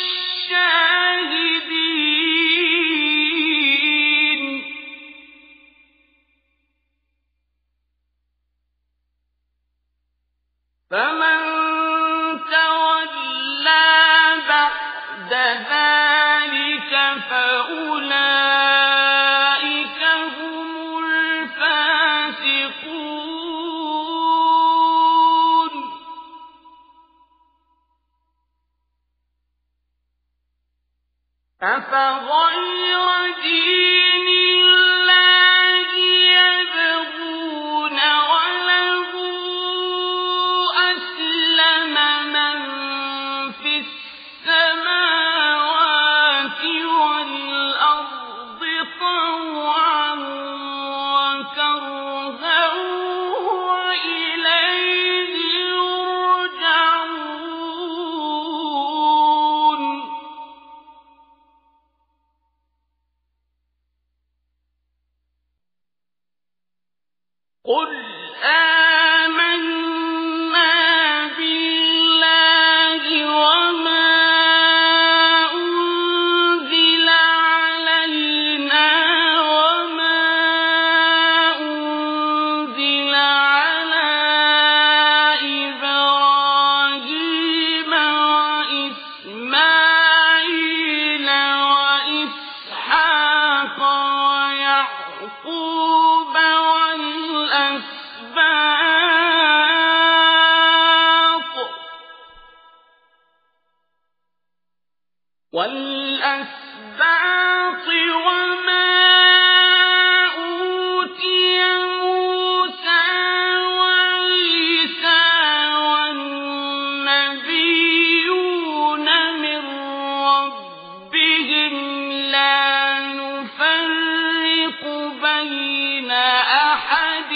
الشاهدين فمن تولى بعد ذلك فأولئك هم الفاسقون أفغير دين الله يبغون وله أسلم من في السماوات والأرض طوعا وكرها وإليه يرجعون قل آمنا بالله وما أنزل علينا وما أنزل على إبراهيم وإسماعيل وإسحاق ويعقوب والأسباط وما أوتي موسى وعيسى والنبيون من ربهم لا نفرق بين أحد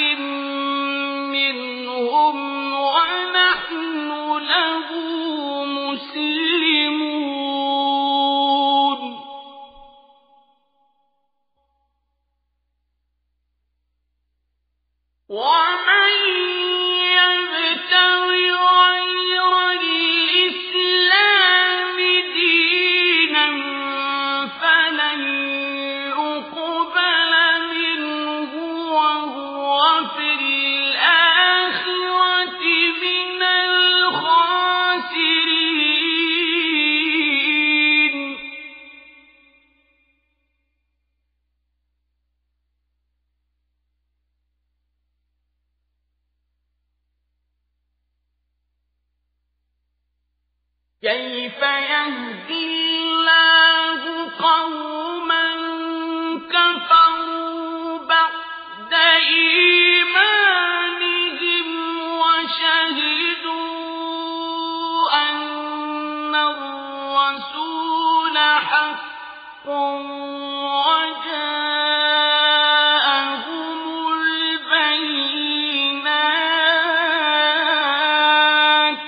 منهم ونحن له مسلمون الرسول حق وجاءهم البينات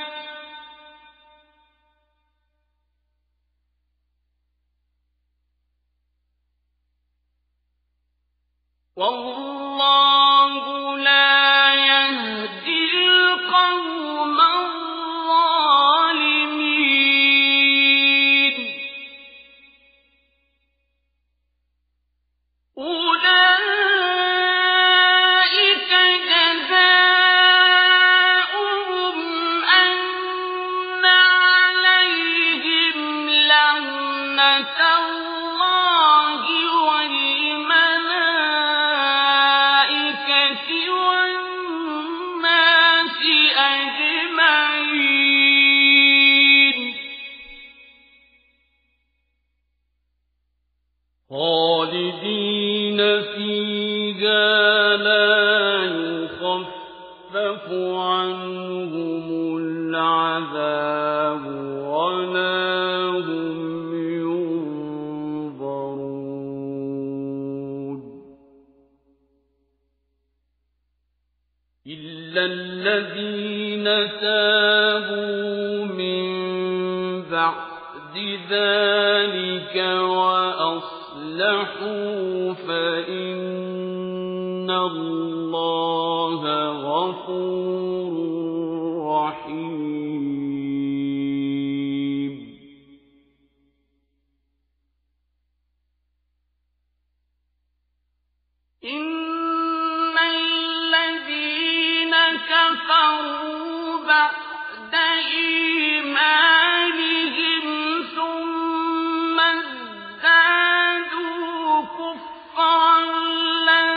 والله لا يهدي القوم الظالمين أولئك جزاؤهم أن عليهم لعنة الله والملائكة والناس أجمعين خالدين فيها لا يخفف عنهم العذاب ولا هم ينظرون إلا الذين تابوا من بعد ذلك وأصلحوا فإن الله غفور رحيم إن الذين كفروا بعد إيمانهم ثم ازدادوا كفرا لن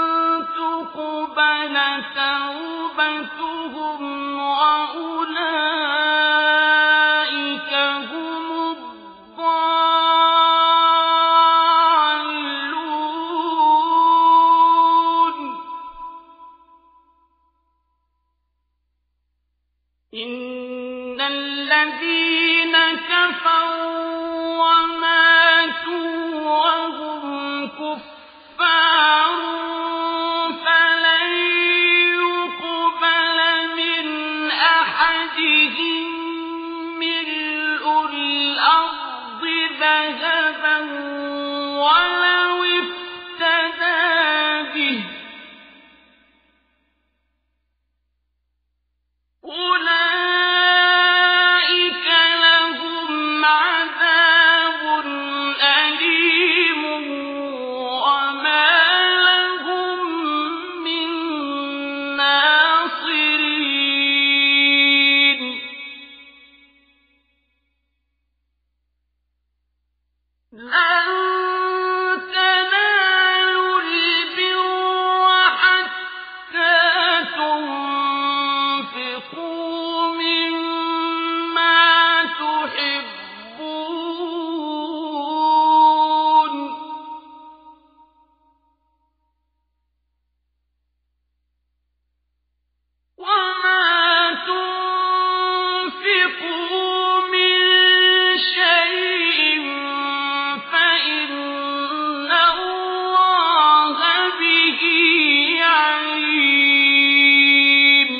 تقبل توبتهم وأولئك هم الضالون إن الذين كفروا وماتوا وهم كفار فلن يقبل من أحدهم ملء الأرض ذهبا ولو افتدى به أولئك لهم عذاب أليم وما لهم من ناصرين لن تنالوا البر حتى تنفقوا مما تحبون وما تنفقوا من شيء فإن الله به عليم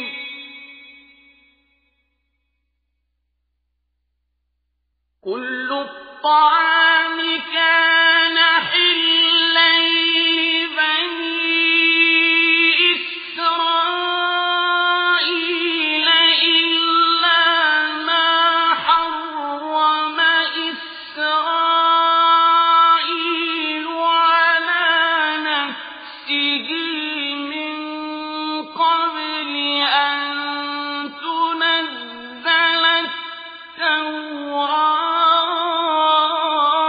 كل الطعام كان حلا لبني إسرائيل إلا ما حرم إسرائيل على نفسه من قبل أن تنزل التوراة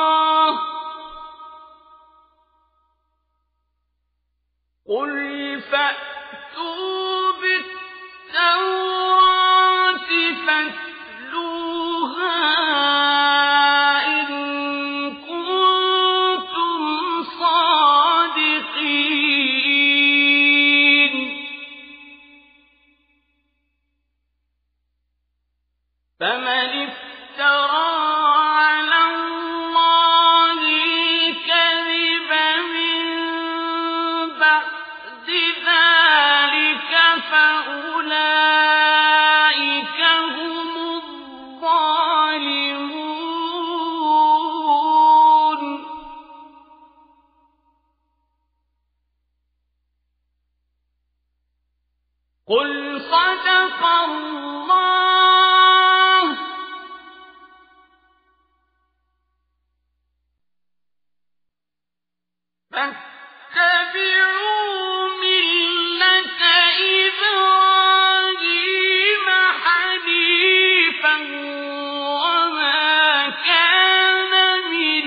اللَّهُ فَاتَّبِعُوا مِلَّةَ إِبْرَاهِيمَ حَنِيفًا وَمَا كَانَ مِنَ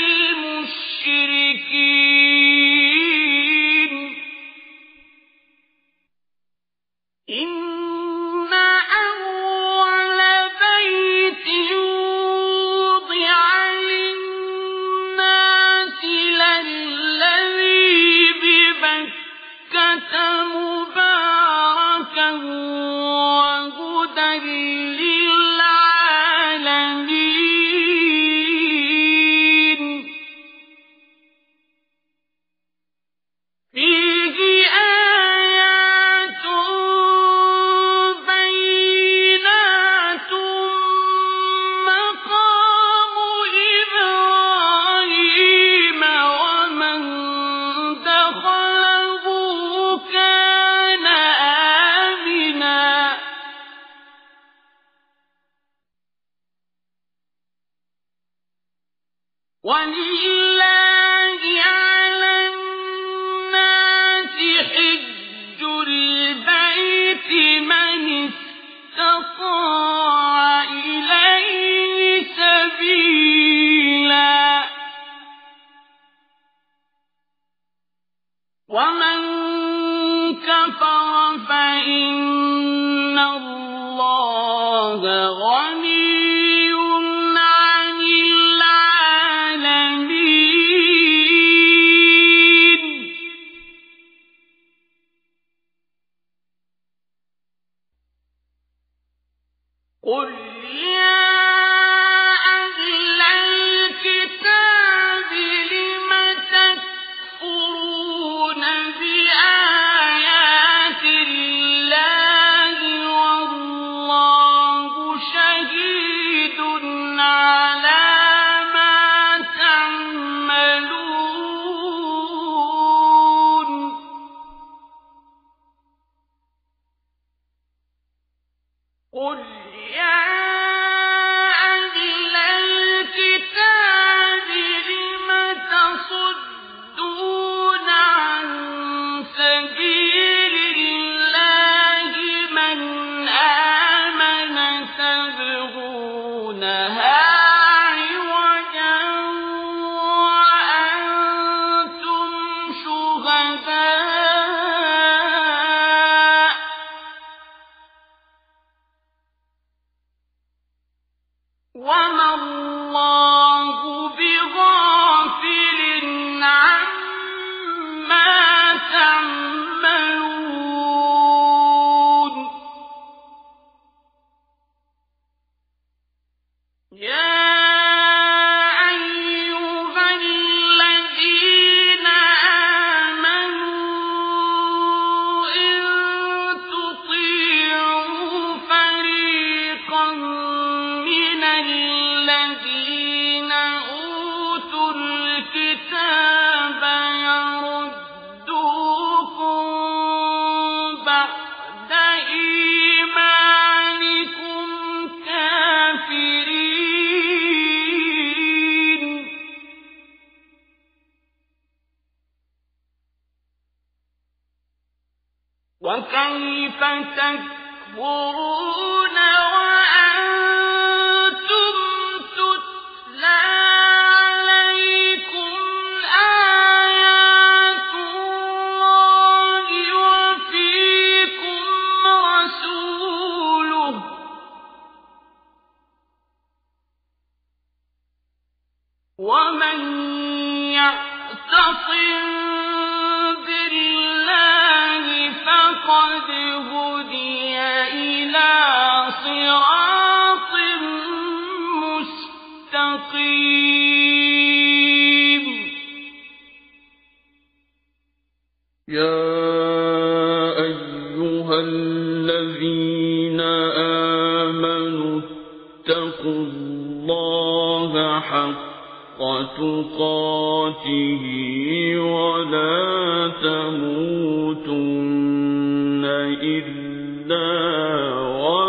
الْمُشْرِكِينَ إِنَّ أَوَّلَ بَيْتٍ وُضِعَ لِلنَّاسِ لَلَّذِي بِبَكَّةَ مُبَارَكًا وَهُدًى لِّلْعَالَمِينَ فِيهِ آيَاتٌ بَيِّنَاتٌ مَّقَامُ إِبْرَاهِيمَ وَمَن دَخَلَهُ كَانَ آمِنًا وَلِلَّهِ عَلَى النَّاسِ حِجُّ الْبَيْتِ مَنِ اسْتَطَاعَ إِلَيْهِ سَبِيلًا وَمَن كَفَرَ فَإِنَّ اللَّهَ غَنِيٌّ عَنِ الْعَالَمِينَ قُلْ يَا أَهْلَ الْكِتَابِ لِمَ تَكْفُرُونَ بِآيَاتِ اللَّهِ وَاللَّهُ شَهِيدٌ عَلَىٰ مَا تَعْمَلُونَ قُلْ يَا أَهْلَ الْكِتَابِ لِمَ تَصُدُّونَ عَن سَبِيلِ اللَّهِ مَنْ آمَنَ تَبْغُونَهَا عِوَجًا وَأَنتُمْ شُهَدَاءُ وَمَا اللَّهُ بِغَافِلٍ عَمَّا تَعْمَلُونَ يَا أَيُّهَا الَّذِينَ آمَنُوا إِن تُطِيعُوا فَرِيقًا مِّنَ الَّذِينَ أُوتُوا الْكِتَابَ يَرُدُّوكُم بَعْدَ إِيمَانِكُمْ كَافِرِينَ وَكَيْفَ تَكْفُرُونَ وَأَنتُمْ تُتْلَىٰ عَلَيْكُمْ آيَاتُ اللَّهِ وَفِيكُمْ رَسُولُهُ وَمَن يَعْتَصِم بِاللَّهِ فَقَدْ هُدِيَ إِلَىٰ صِرَاطٍ مُّسْتَقِيمٍ يَا أَيُّهَا الَّذِينَ آمَنُوا اتَّقُوا اللَّهَ حَقَّ تُقَاتِهِ وَلَا تَمُوتُنَّ إِلَّا وَأَنتُم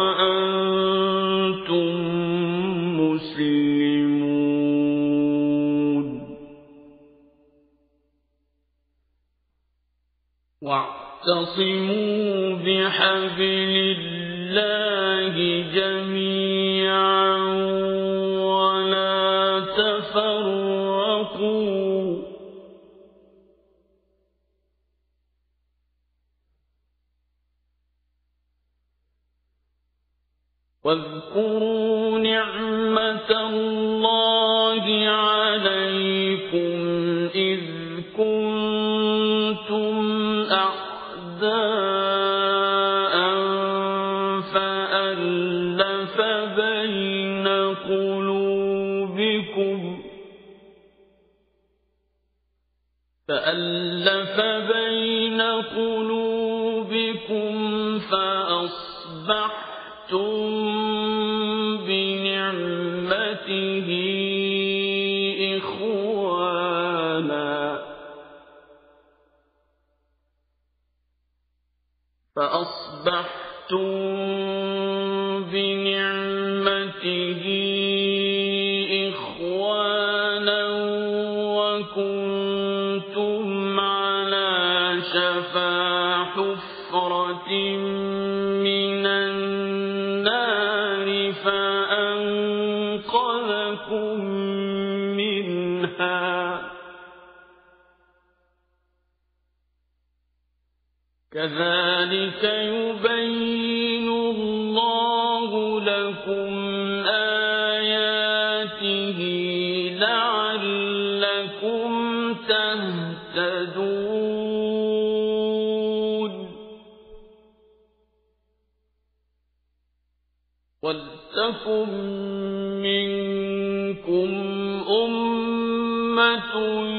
واعتصموا بحبل الله جميعا ولا تفرقوا واذكروا نعمة الله عليكم إذ كنتم أعداء فألف بين قلوبكم فألف بين قلوبكم فأصبحتم بنعمته إخوانا فأصبحتم بنعمته إخوانا وكنتم على شفا حفرة من النار فأنقذكم منها كذلك يبين الله لكم آياته لعلكم تهتدون ولتكن منكم أمة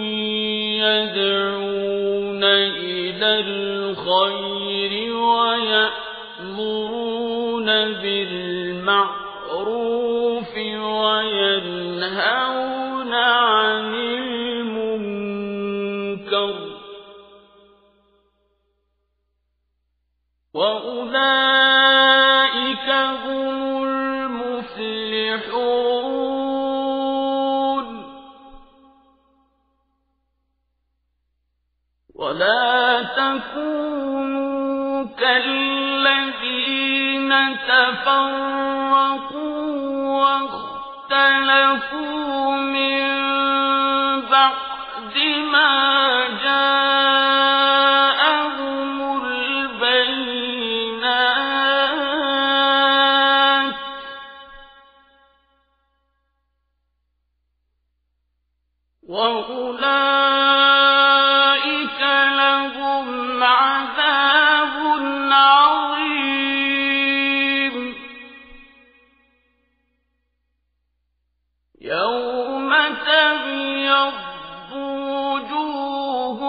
يدعون إلى الخير ويأمرون بالمعروف وينهون عن المنكر وأولئك هم المفلحون ولا تكونوا كالذين تفرقوا واختلفوا من بعد ما جاءهم البينات وأولئك لهم عذاب عظيم يوم تبيض وجوه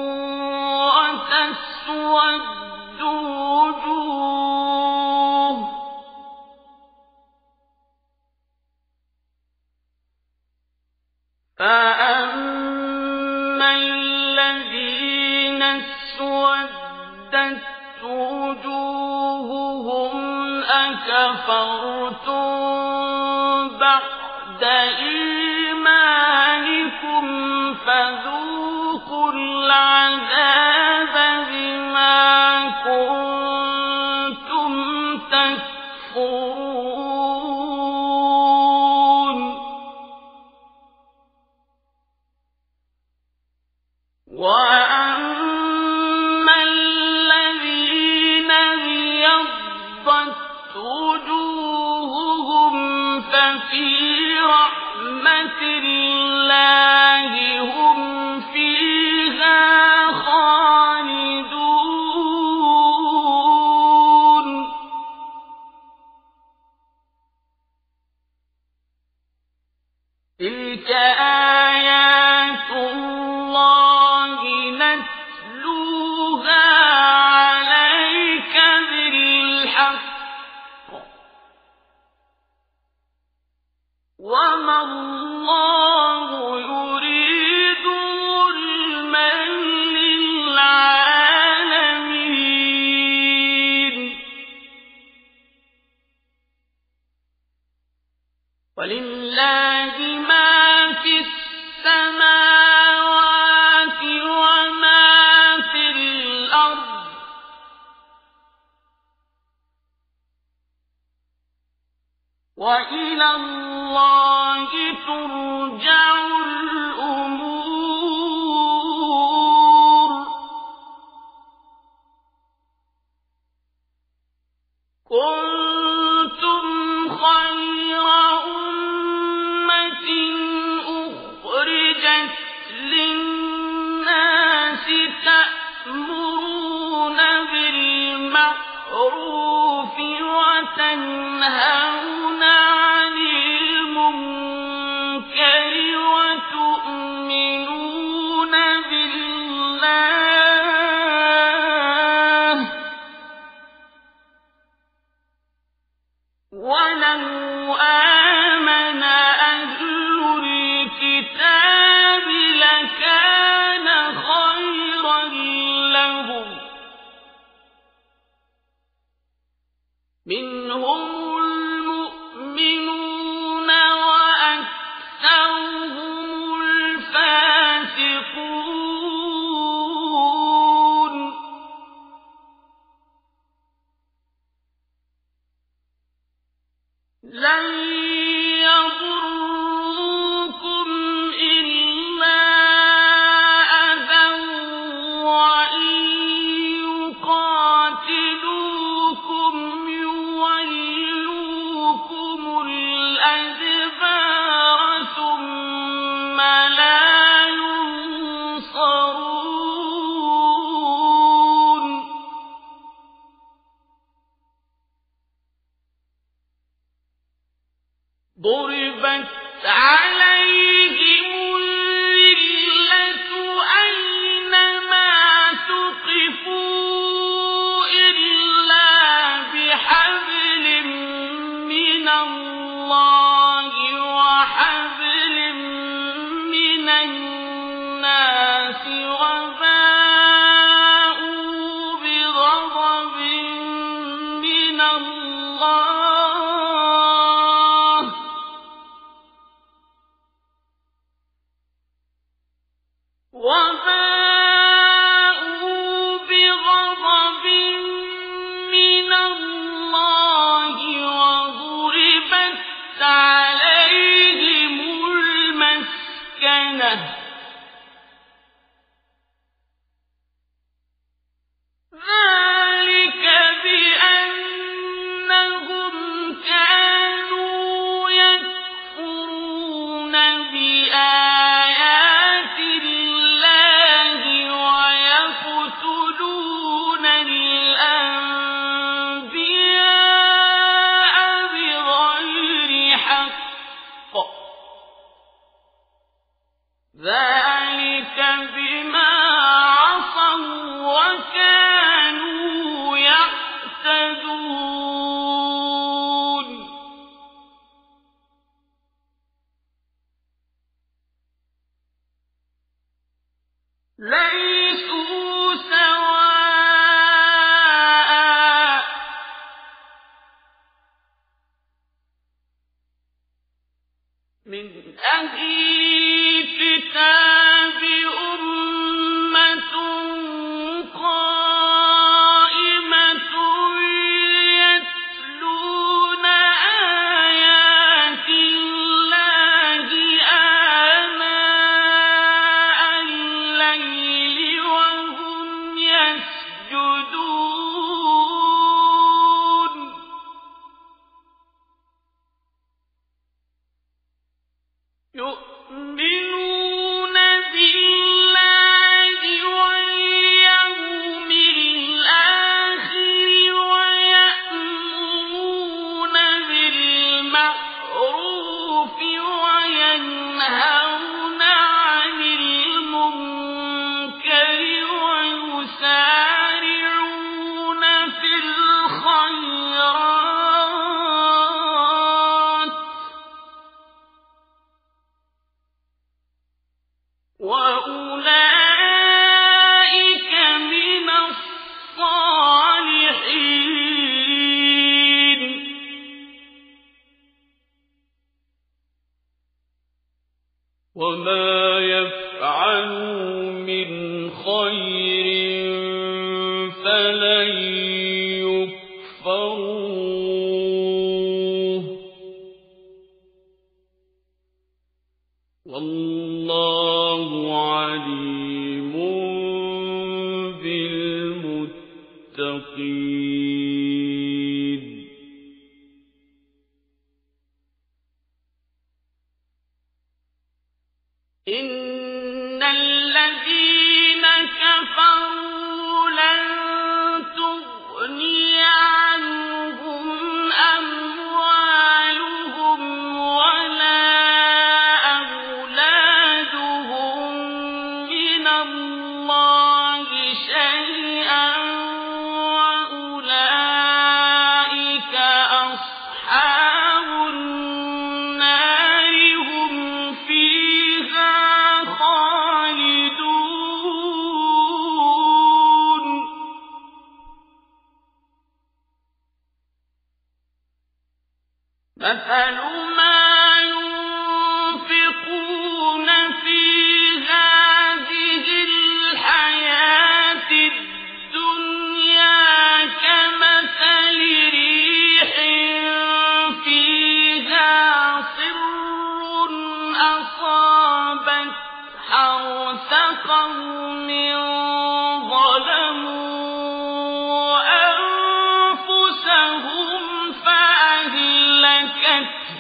وتسود وجوه فأما الذين اسودت وجوههم أكفرتم بعد إيمانكم فذوقوا العذاب بما كنتم تكفرون وأما الذين ابيضت وجوههم ففي رحمة الله هم فيها خالدون تلك آيات الله نتلوها عليك بالحق وما الله يريد ظلما للعالمين ولله ما في السماوات وما في الأرض وإلى الله ترجع الأمور. كنتم خير أمة أخرجت للناس تأمرون بالمعروف وتنهون عن المنكر وتؤمنون بالله. ولو آمن أهل الكتاب لكان خيرا لهم. منهم المؤمنون وأكثرهم الفاسقون. لن يضروكم إلا أذى وإن يقاتلوكم يولوكم الأدبار ثم لا ينصرون. ضربت عليهم الذلة أينما ثقفوا إلا بحبل من الله وحبل من الناس وباءوا بغضب من الله وباءوا بغضب من الله وضربت عليهم المسكنة. ذلك بأنهم كانوا يكفرون بآيات الله ويقتلون الأنبياء بغير حق. ذلك بما عصوا وكانوا يعتدون. ليسوا سواء من أهل الكتاب أمة قائمة يتلون آيات الله آناء الليل وهم يسجدون. يؤمنون بالله واليوم الآخر ويأمرون بالمعروف وينهون عن المنكر ويسارعون في الخيرات وأولئك من الصالحين. وما يفعلوا من خير فلن يكفروه والله عليم بالمتقين. إن الذين كفروا لن تغني عنهم أموالهم ولا أولادهم من الله شيئا وأولئك أصحاب النار هم فيها خالدون. مثل ما ينفقون في هذه الحياة الدنيا كمثل ريح فيها صر أصابت حرث قوم ظلموا أنفسهم فأهلكته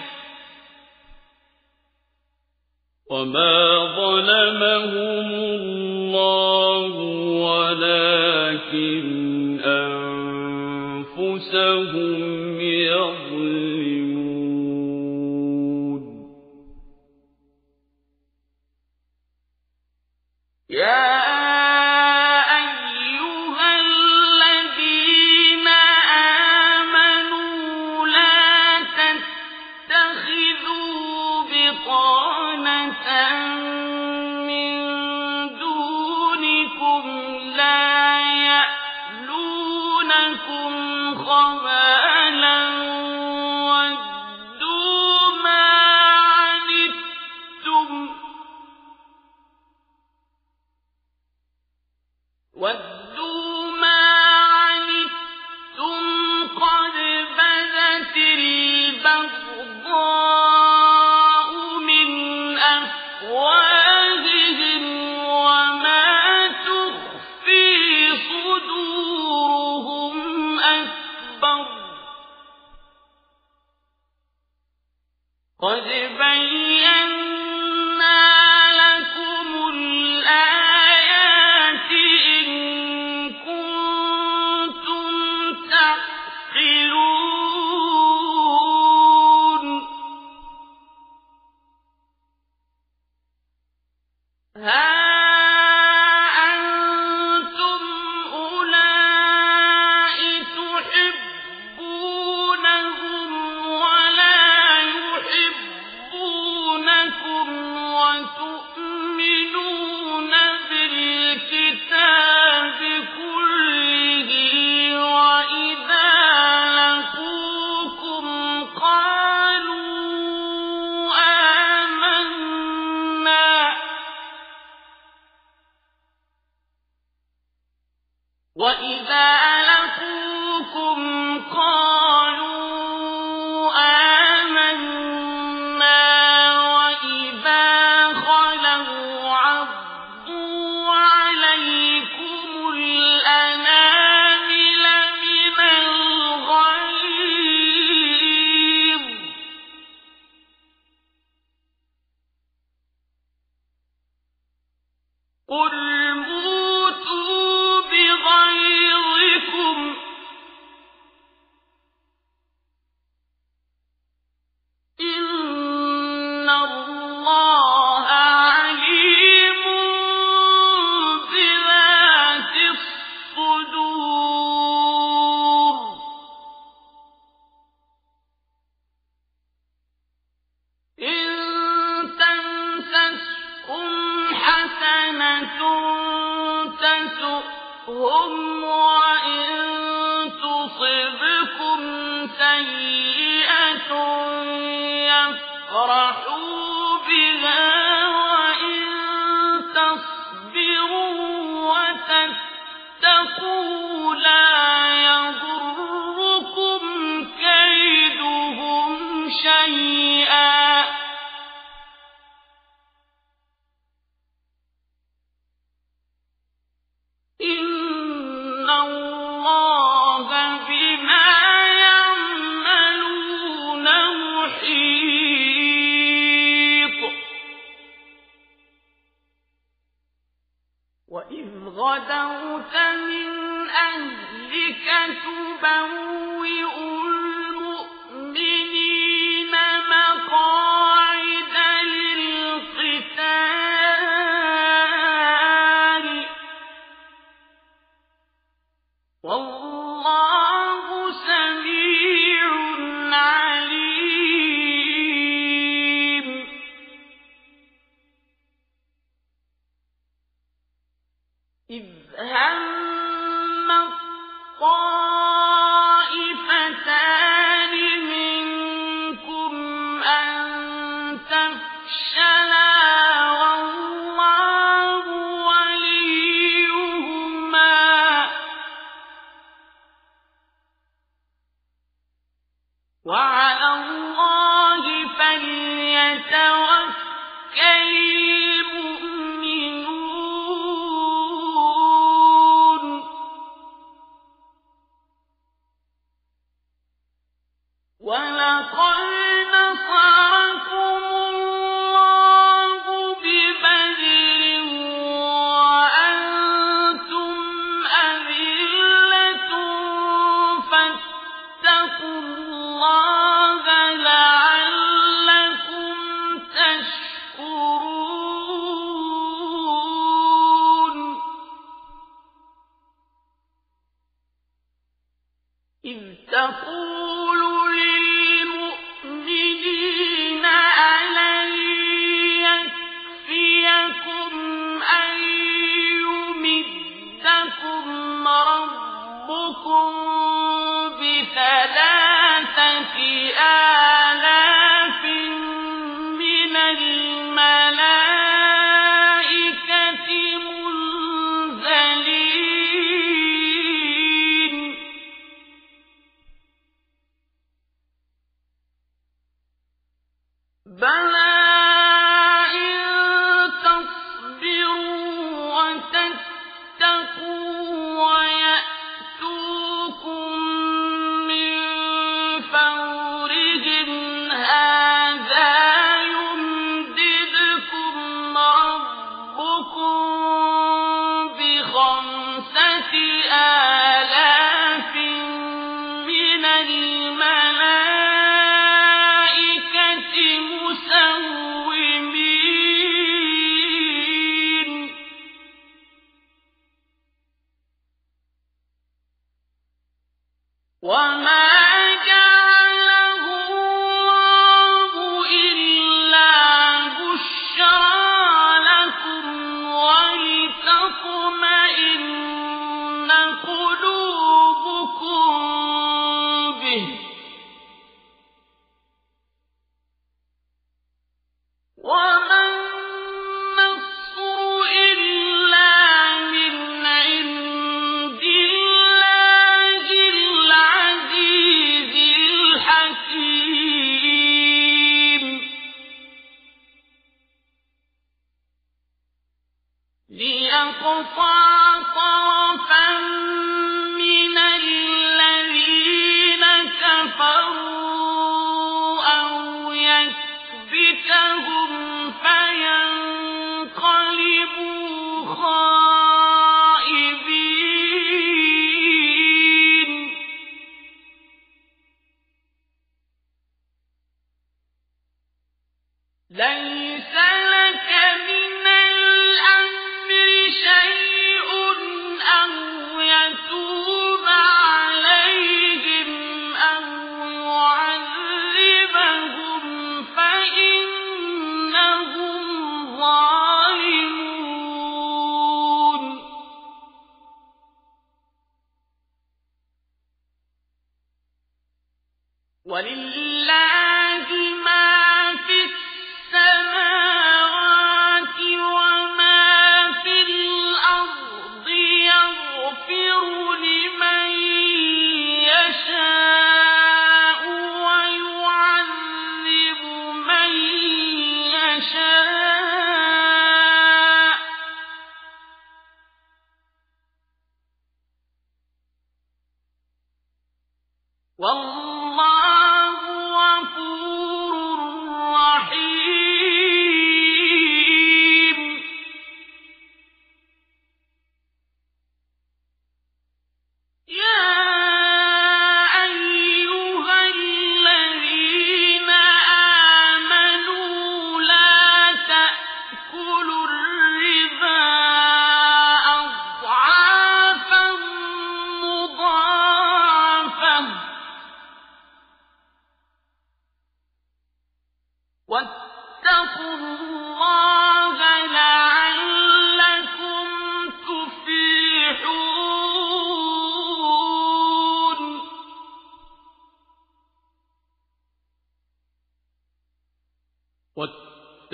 وما ظلمهم الله ولكن أنفسهم يظلمون. يا أيها الذين آمنوا لا تتخذوا بطانة من دونكم لا يألونكم خبالا ودوا ما عنتم وَدُّوا مَا عَنِتُّمْ قَدْ بَدَتِ الْبَغْضَاءُ مِنْ أَفْوَاهِهِمْ وَمَا تُخْفِي صُدُورُهُمْ أَكْبَرُ. قَدْ بَيَّنَّا لَكُمُ الْآيَاتِ إِن كُنتُمْ تَعْقِلُونَ. ها أنتم أولئك تحبونهم ولا يحبونكم وتؤمنون بالكتاب كله وإذا لقوكم قالوا آمنا وإذا لقوكم قالوا آمنا وإذا خلوا عضوا عليكم الأنامل من الغيظ. قل موتوا بغيظكم إن الله عليم بذات الصدور. إن تمسسكم حسنة تسؤهم وإن تصبكم سيئة يفرحوا بها وإن تصبروا وتتقوا لا يضركم كيدهم شيئا غدوت من أهلك تبوئ المؤمنين مقاعد للقتال والله سميع عليم. إذ هم الطائفتان منكم أن تفشلا والله وليهما وعلى الله فليتوكل المؤمنون. ولقد نصركم الله ببدر وأنتم أذلة فاتقوا الله لعلكم تشكرون. إذ تقول للمؤمنين ألن يكفيكم أن يمدكم ربكم بثلاثة آلاف من الملائكة منزلين. بلى إن تصبروا وتتقوا ويأتوكم من فورهم هذا يمددكم ربكم بخمسة آلاف من الملائكة مسومين. وما جعله الله إلا بشرى لكم ولتطمئن قلوبكم به وما النصر إلا من عند الله العزيز الحكيم. ليقطع طرفا من الذين كفروا أو يكبتهم فينقلبوا خائبين. ليس لك من الأمر شيء أو يتوب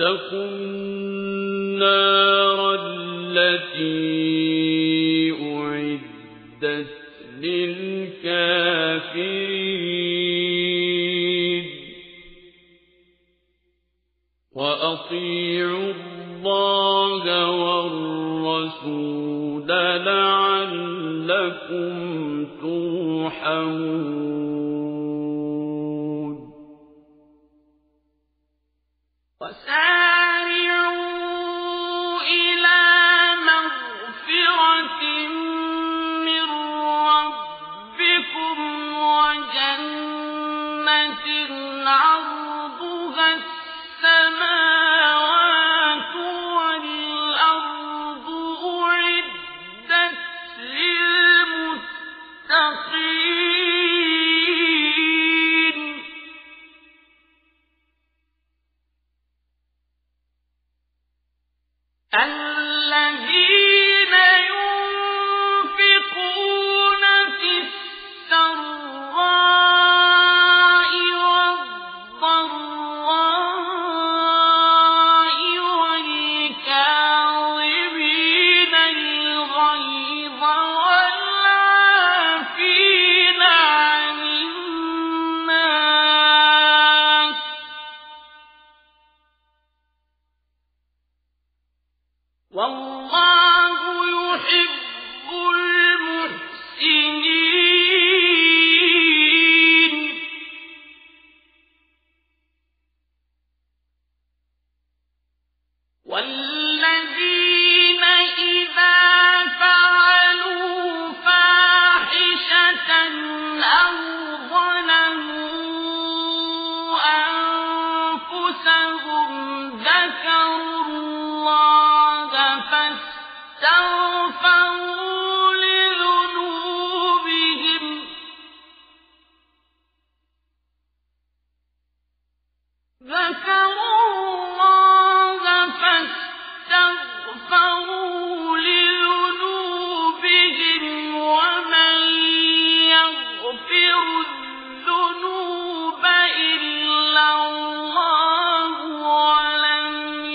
واتقوا النار التي أعدت للكافرين وأطيعوا الله والرسول لعلكم ترحمون وسارعوا إلى مغفرة من ربكم وجنة عرضها السماوات والأرض أعدت للمتقين الذين ينفقون في السراء والضراء والكاظمين الغيظ والعافين عن الناس والله يحب المحسنين والذين إذا فعلوا فاحشة أو ظلموا أنفسهم ذكروا الله فاستغفروا لذنوبهم ذكروا الله فاستغفروا لذنوبهم ومن يغفر الذنوب إلا الله ولم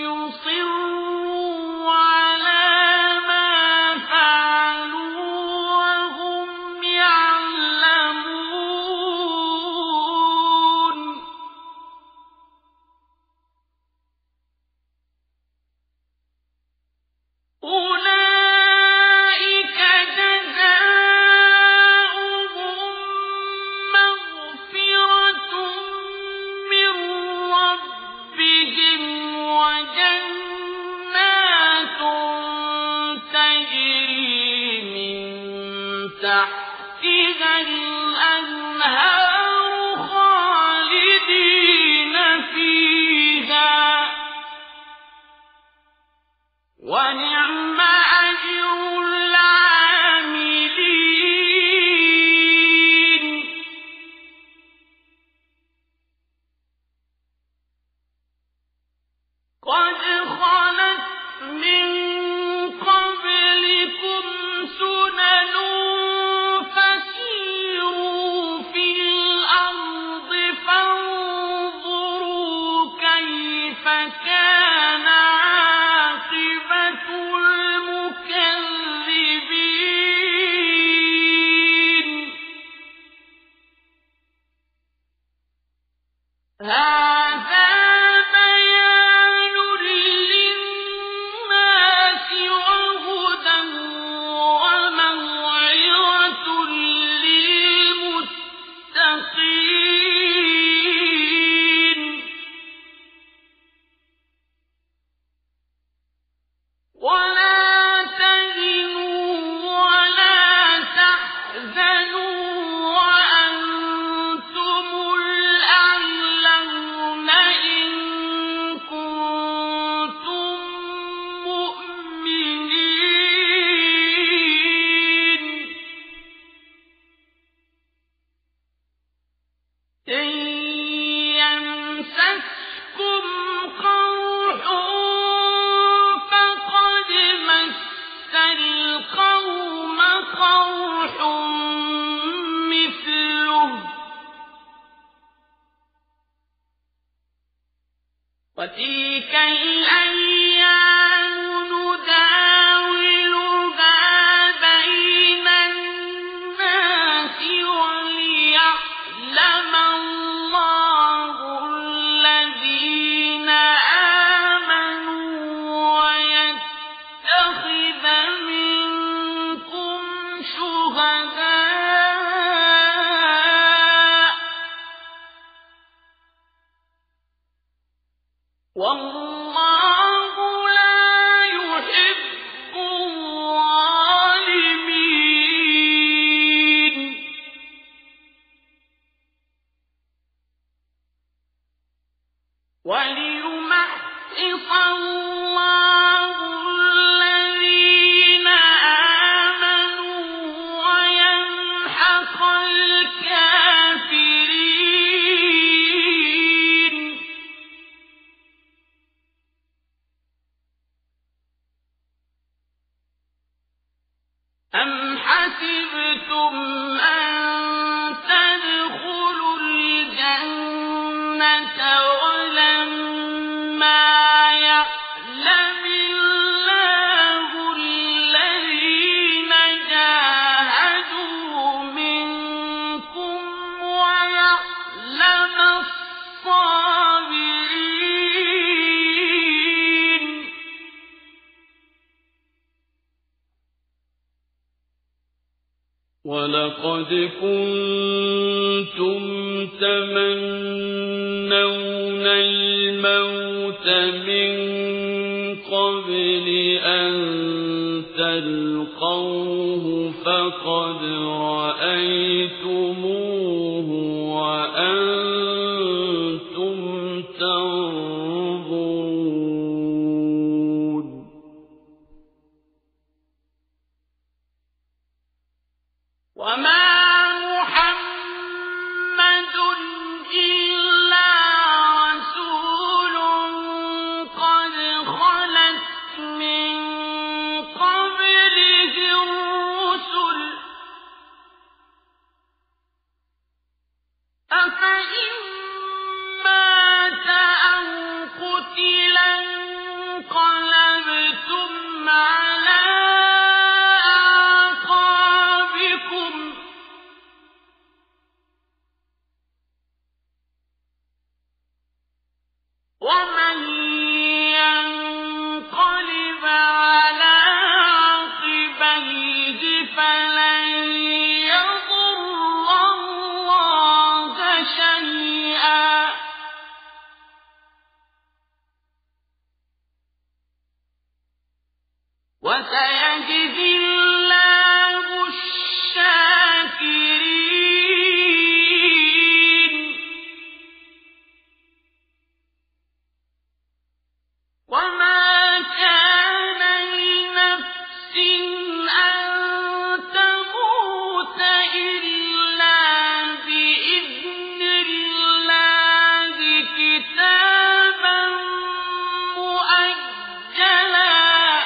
يصروا على ما فعلوا وهم يعلمون أولئك جزاؤهم مغفرة من ربهم وجنات تجري من تحتها الأنهار خالدين فيها ونعم أجر العاملين قد خلت من قبلكم سنن فسيروا في الأرض فانظروا كيف كان عاقبة المكذبين حَسِبْتُمْ أَن تَدْخُلُوا الْجَنَّةَ وَلَمَّا يَعْلَمِ اللَّهُ الَّذِينَ جَاهَدُوا مِنكُمْ وَيَعْلَمَ الصَّابِرِينَ. وَلَقَدْ كُنتُمْ تَمَنَّوْنَ الْمَوْتَ مِن قَبْلِ أَن تَلْقَوْهُ فَقَدْ رَأَيْتُمُوهُ وَأَنتُمْ تَنظُرُونَ. وَمَا مُحَمَّدٌ إِلَّا رَسُولٌ قَدْ خَلَتْ مِن قَبْلِهِ الرُّسُلُ ۚ أَفَإِن مَّاتَ أَوْ قُتِلَ انقَلَبْتُمْ عَلَىٰ أَعْقَابِكُمْ ۚ وَمَن يَنقَلِبْ عَلَىٰ عَقِبَيْهِ فَلَن يَضُرَّ اللَّهَ شَيْئًا ۗ وَسَيَجْزِي اللَّهُ الشَّاكِرِينَ. وَمَا كَانَ لِنَفْسٍ أَن تَمُوتَ إِلَّا بِإِذْنِ اللَّهِ كِتَابًا مُّؤَجَّلًا ۗ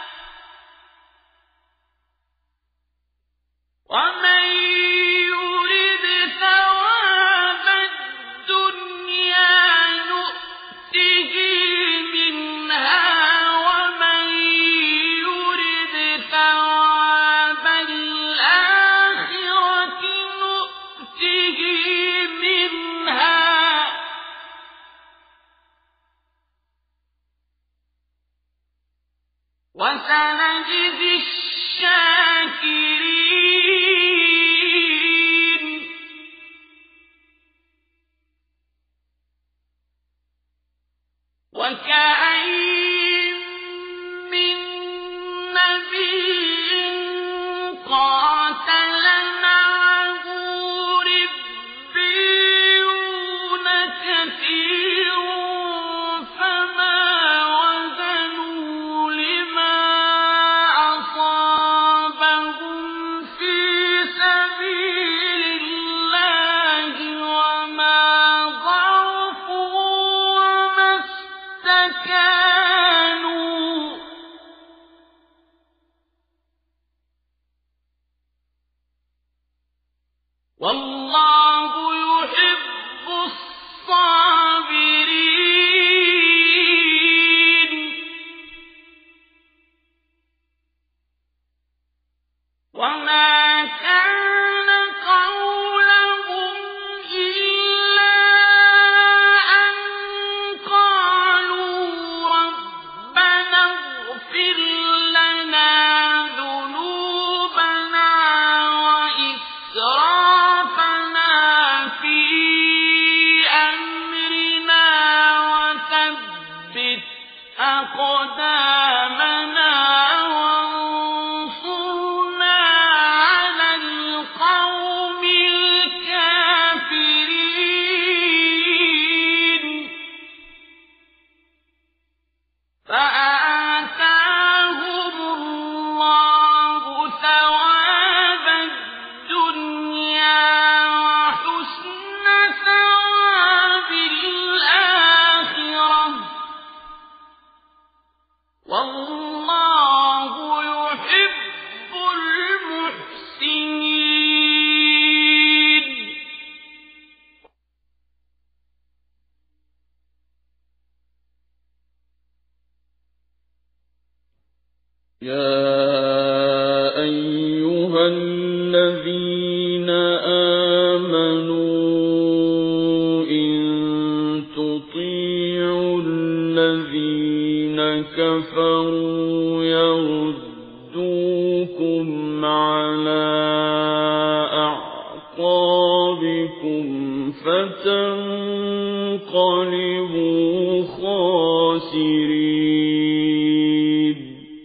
وَمَن يُرِدْ ثَوَابَ الدُّنْيَا نُؤْتِهِ مِنْهَا وَمَن يُرِدْ ثَوَابَ الْآخِرَةِ نُؤْتِهِ مِنْهَا ۚ وَسَنَجْزِي الشَّاكِرِينَ. وَكَأَيِّن مِّن نَّبِيٍّ قَاتَلَ مَعَهُ رِبِّيُّونَ كَثِيرٌ فَمَا وَهَنُوا لِمَا أَصَابَهُمْ فِي سَبِيلِ اللَّهِ وَمَا ضَعُفُوا وَمَا اسْتَكَانُوا ۗ وَاللَّهُ يُحِبُّ الصَّابِرِينَ. وَمَا كَانَ قَوْلَهُمْ إِلَّا أَن قَالُوا رَبَّنَا اغْفِرْ لَنَا ذُنُوبَنَا وَإِسْرَافَنَا فِي أَمْرِنَا وَثَبِّتْ أَقْدَامَنَا وَانصُرْنَا عَلَى الْقَوْمِ الْكَافِرِينَ. فَآتَاهُمُ اللَّهُ ثَوَابَ الدُّنْيَا وَحُسْنَ ثَوَابِ الْآخِرَةِ ۗ وَاللَّهُ يُحِبُّ الْمُحْسِنِينَ. يا أيها الذين آمنوا إن تطيعوا الذين كفروا يردوكم على أعقابكم فتنقلبوا خاسرين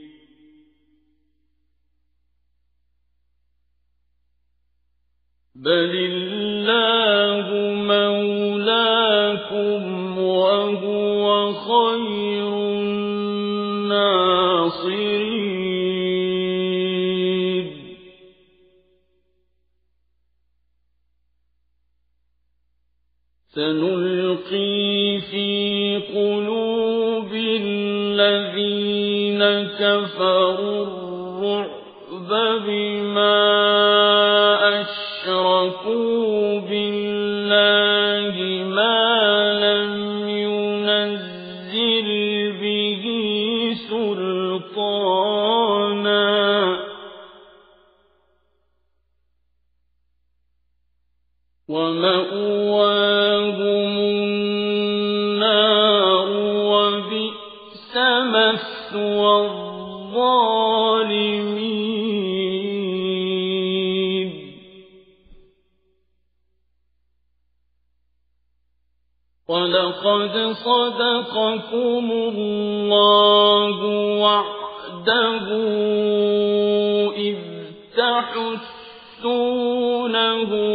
بل الله مولاكم وهو خير الناصرين سنلقي في قلوب الذين كفروا الرعب بما أشركوا بالله ما لم ينزل به سلطانا ومأواهم النار وبئس مثوى الظالمين ولقد صدقكم الله وعده إذ تحسونهم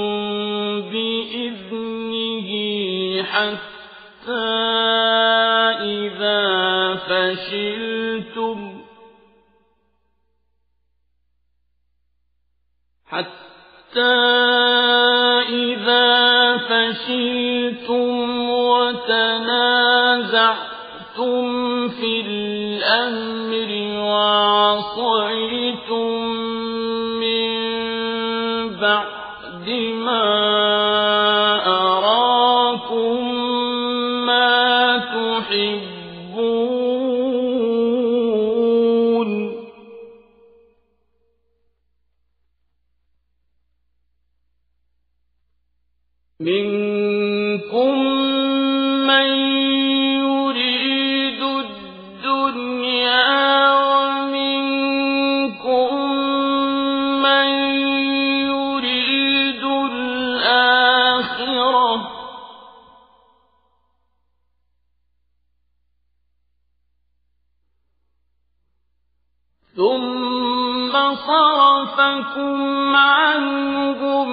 بإذنه حتى إذا فشلتم حتى إذا فشلتم وتنازعتم في الأمر وعصيتم من بعد ما أراكم ما تحبون منكم من يريد الدنيا ومنكم من يريد الآخرة ثم صرفكم عنهم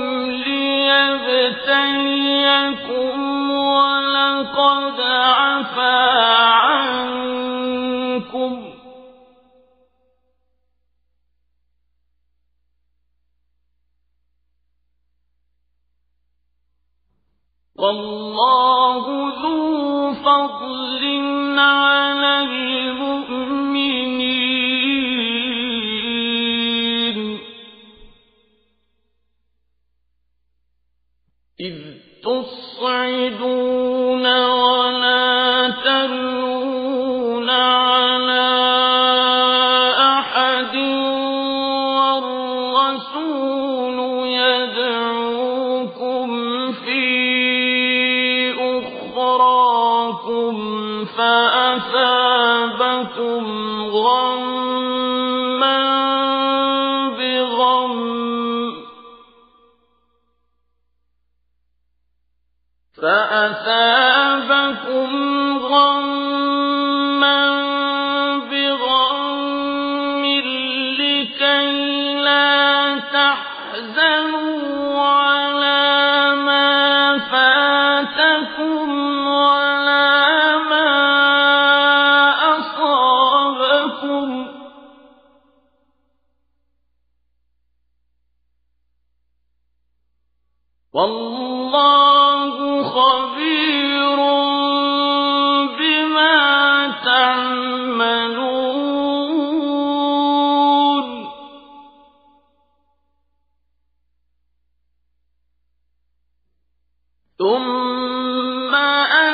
ليبتليكم ولقد عفا عنكم والله ذو فضل على المؤمنين إذ تصعدون ولا تلوون على أحد والرسول يدعوكم في أخراكم فأثابكم غمّا بغم فأثابكم غمّا بغم لكي لا تحزنوا على ما فاتكم ولا ما أصابكم والله خبير بما تعملون ثم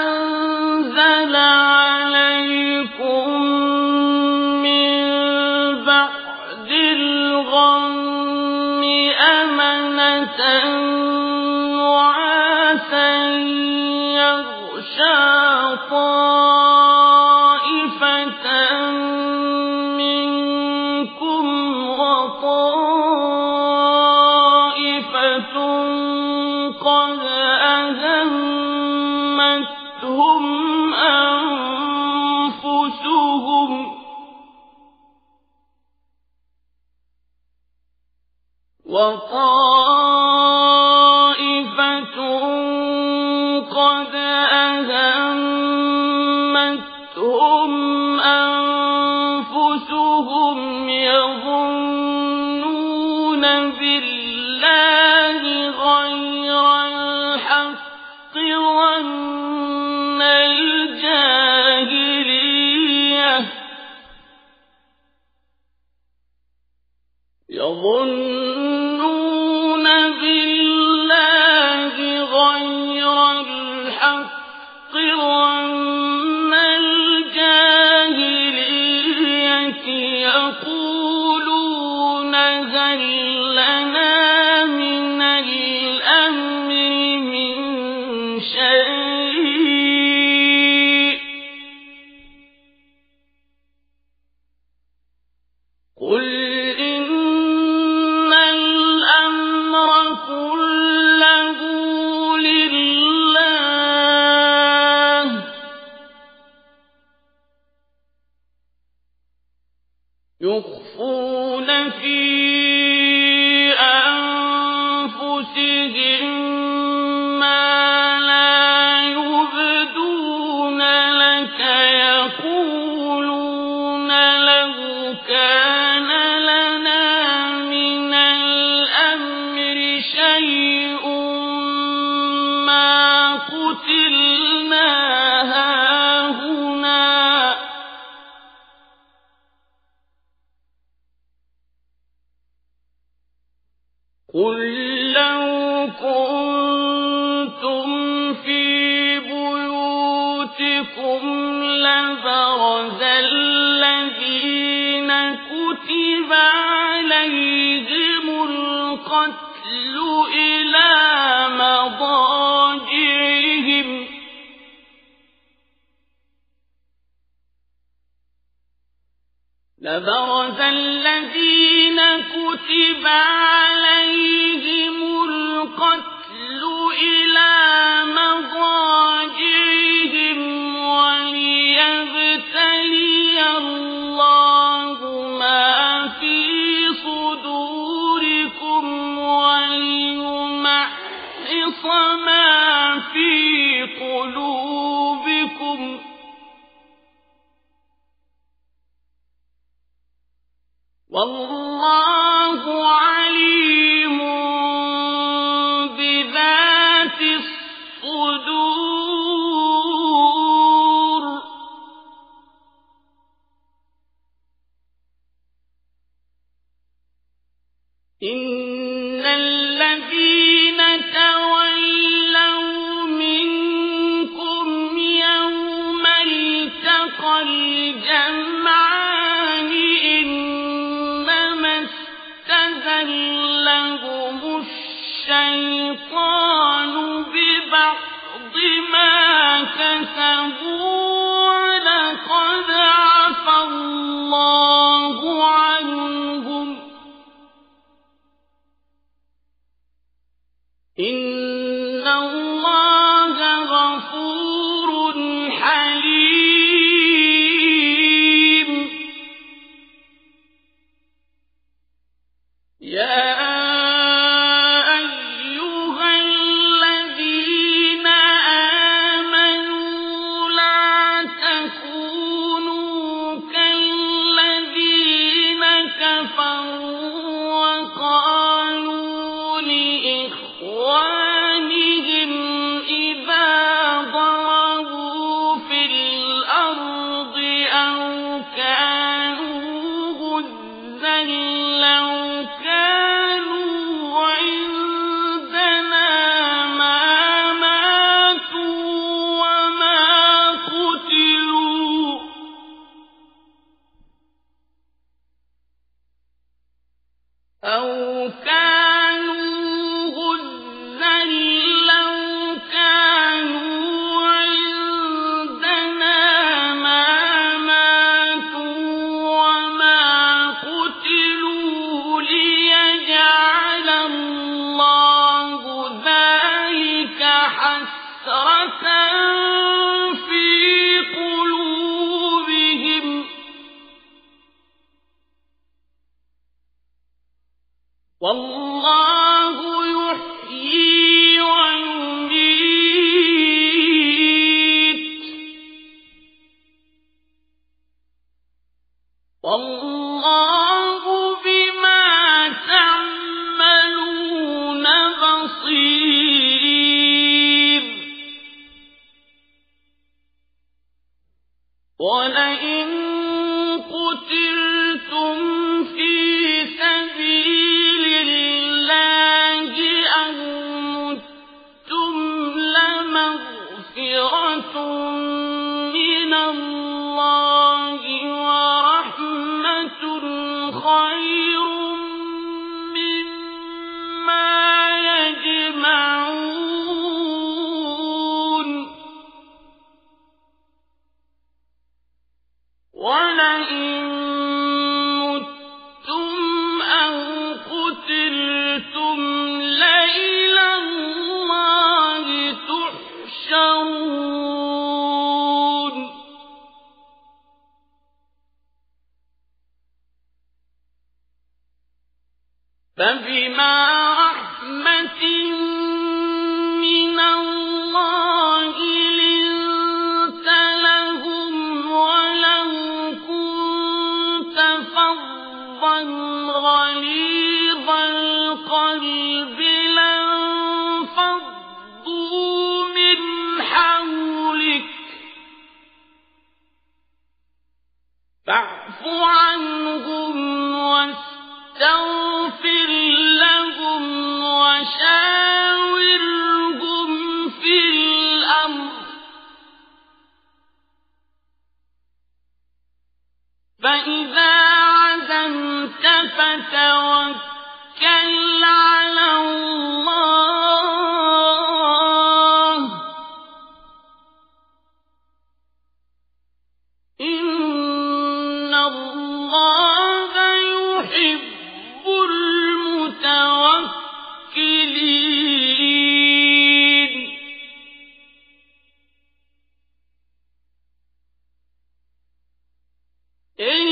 أنزل عليكم من نعاسا يغشى طائفة منكم وطائفة قد أهمتهم أنفسهم وطائفة قد أهمتهم أنفسهم يظنون بالله غير الحق ظن الجاهلية يظنون بالله غير الحق ظن الجاهلية يقولون هل لنا من الأمر من شيء قل إن الأمر كله لله يخفون في أنفسهم ما لا يبدون لك يقولون لو كان لنا من الأمر شيء ما قتلنا هاهنا قل لو كنتم في بيوتكم لبرز الذين كتب عليهم القتل إلى مضاجعهم لبرز الذين كتب عليهم القتل إلى مضاجعهم وليبتلي الله ما في صدوركم وليمحص ما في قلوبكم والله عليم بذات الصدور إن الذين تولوا منكم يوم التقى الجمعان إنما استزلهم الشيطان ببعض ما كسبوا ولقد عفا الله عنهم إن الله غفور حليم يا أيها الذين آمنوا لا تكونوا كالذين كفروا وقالوا لإخوانهم إذا ضربوا في الأرض أو كانوا غزا لو كانوا عندنا ما ماتوا وما قتلوا أو كانوا والله يحيي ويميت والله بما تعملون بصير ولئن قتلتم في سبيل الله أو متم لمغفرة من الله ورحمة خير مما يجمعون ولئن متم أو قتلتم لإلى الله تحشرون فبما رحمة من الله لنت لهم ولو كنت فظا غليظ القلب لانفضوا من حولك فاعف عنهم واستغفر لهم وشاورهم في الأمر فإذا عزمت فتوكل على الله إن الله يحب المتوكلين إن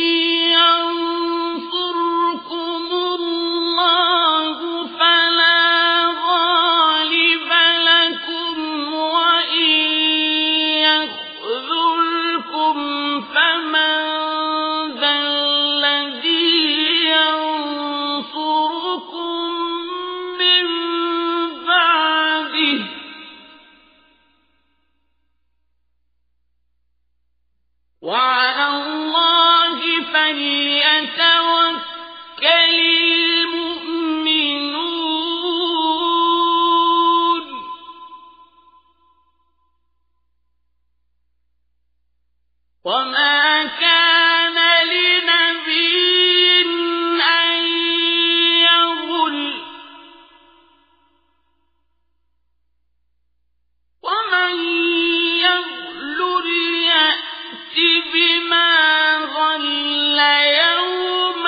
ينصركم الله فلا غالب لكم وإن يخذلكم فمن ذا الذي ينصركم من بعده وعلى الله فليتوكل المؤمنون وما كان لنبي أن يغل ومن يغل يأت بما غل يوم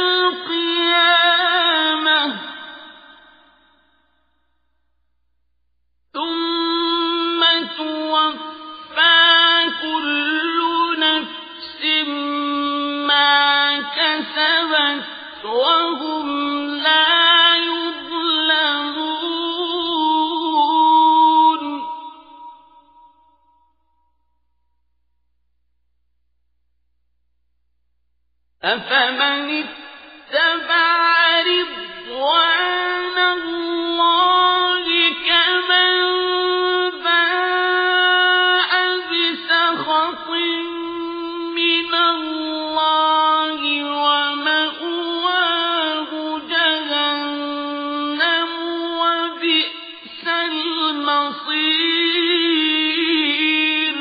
القيامة ثم توفى كل نفس ما كسبت وهم لا يظلمون أفمن اتبع رضوان الله كمن باء بسخط من الله ومأواه جهنم وبئس المصير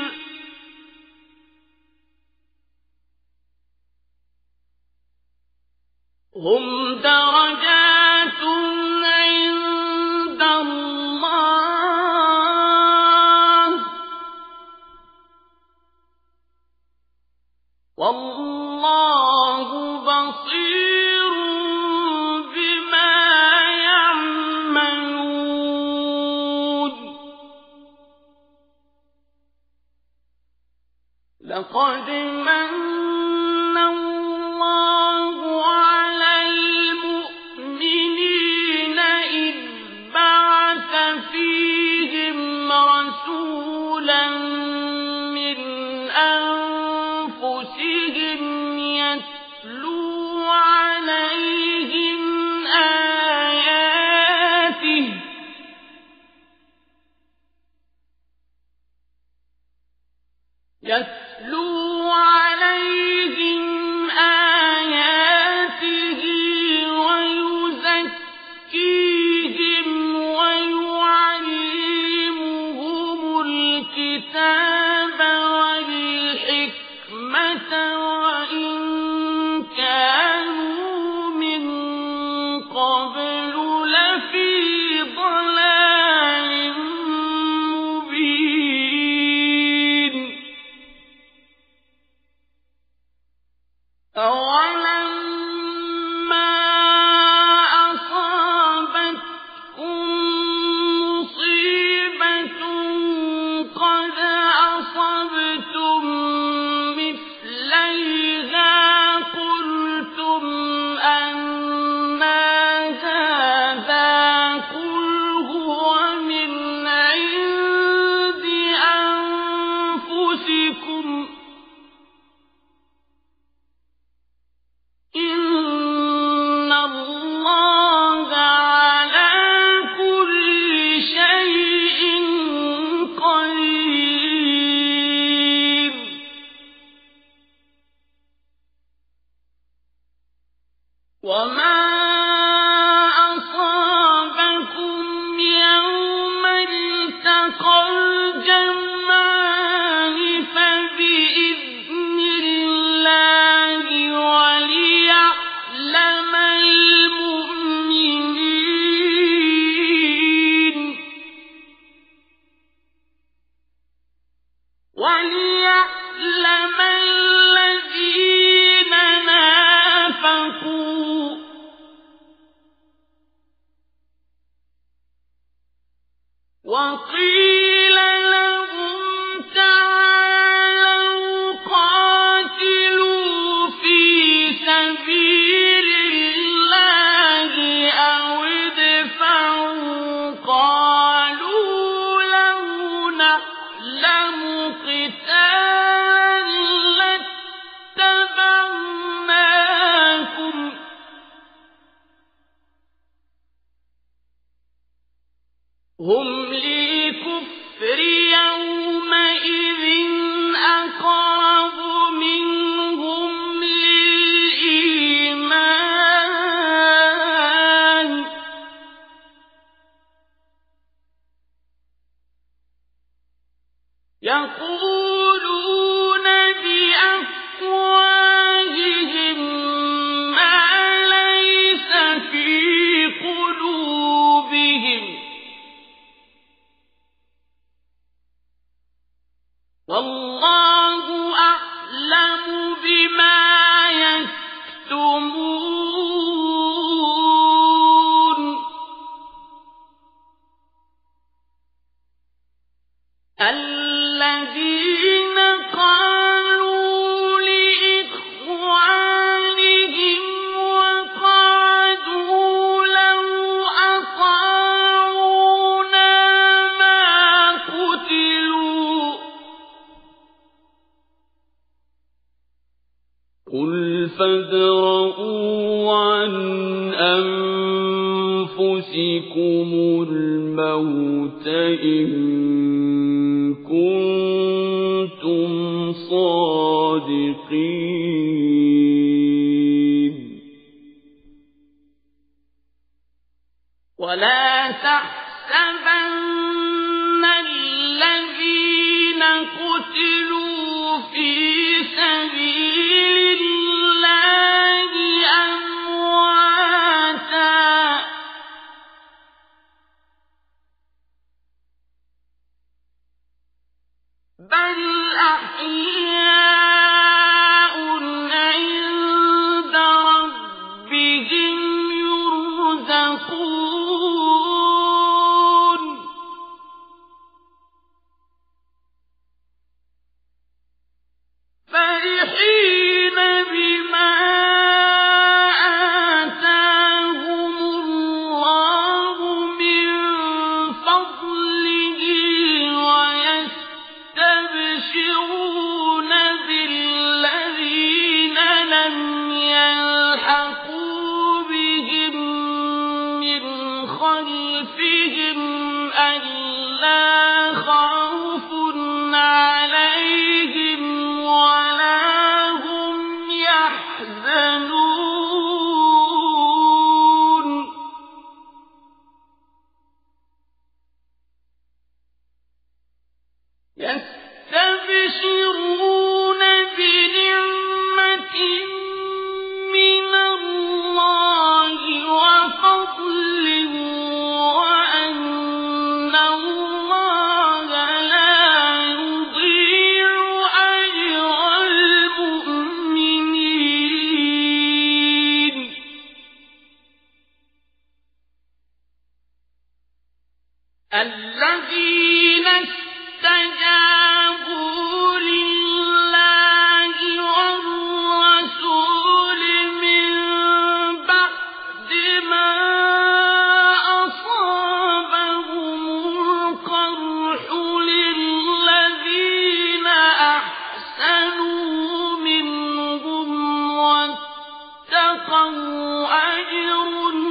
هم درجات عند الله والله بصير بما يعملون لقد من الله على المؤمنين الذين استجابوا لله والرسول من بعد ما أصابهم القرح للذين أحسنوا منهم واتقوا أجر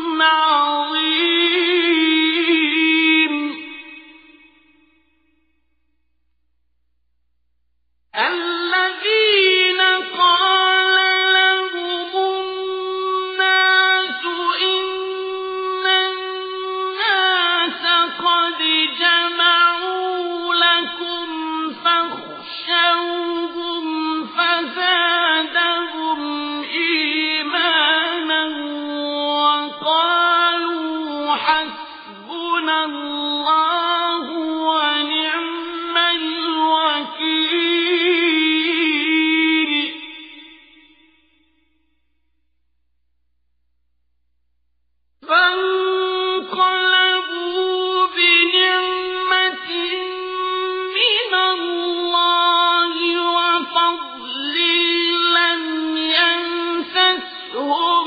عظيم. الذين قال لهم الناس إن الناس قد جمعوا لكم فاخشوهم فزادهم إيمانا وقالوا حسبنا الله ونعم الوكيل. فانقلبوا بنعمة من الله وفضل لم يمسسهم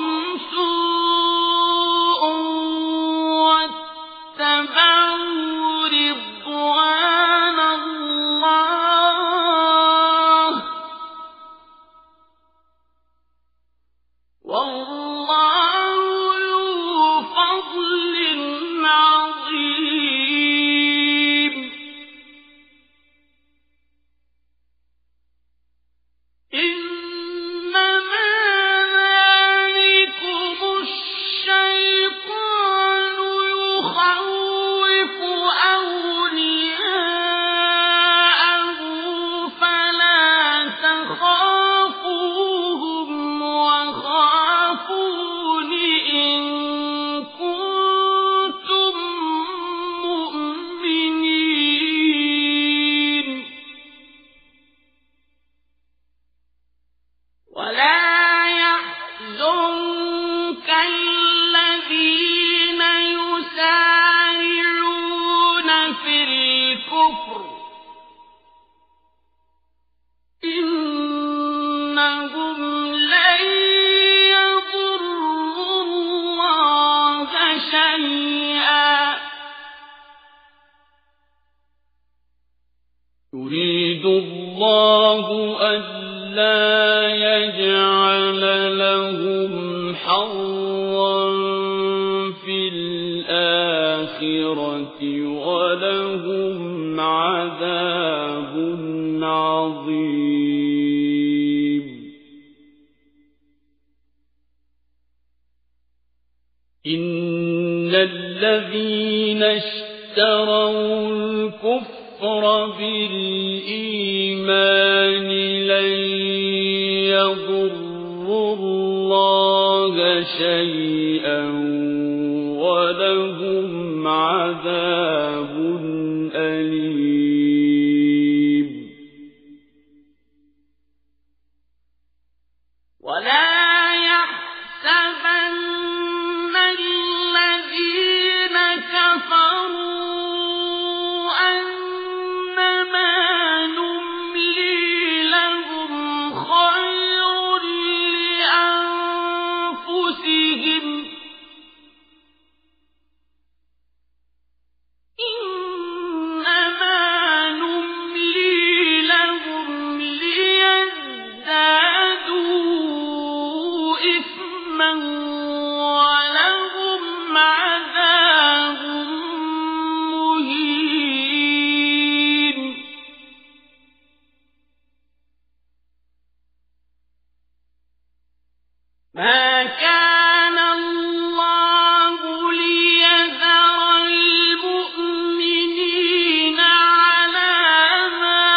سوء واتبعوا رضوان الله والله ذو فضل عظيم. إنما ذلكم الشيطان يخوف أولياءه فلا تخافوهم وخافون إن كنتم مؤمنين. ولا يحزنك الذين يسارعون في الكفر إنهم لن يضروا الله شيئا يريد الله ألا يجعل لهم حظا في الآخرة ولهم عذاب عظيم. إن الذين اشتروا الكفر بالإيمان لن يضروا الله شيئا ولهم عذاب أليم. ولا يحسبن الذين كفروا أنما نملي لهم خير لأنفسهم إنما نملي لهم ليزدادوا إثما ولهم عذاب مهين. ما كان الله ليذر المؤمنين على ما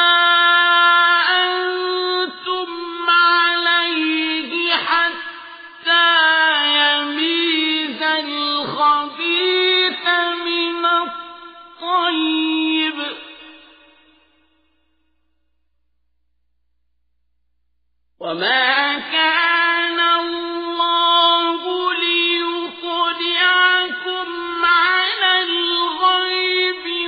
أنتم عليه حتى يميز الخبيث من الطيب وما كان الله ليطلعكم على الغيب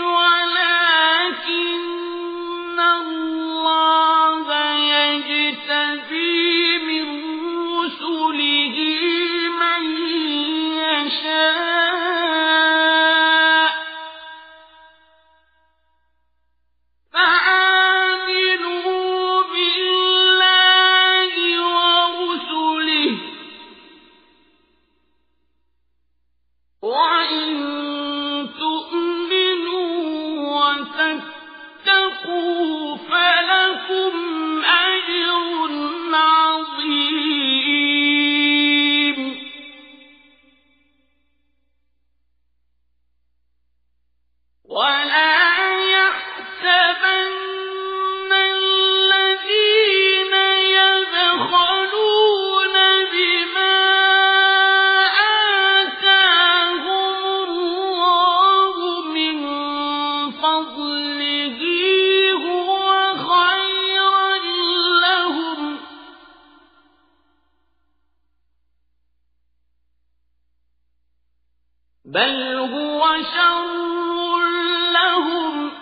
بل هو شر لهم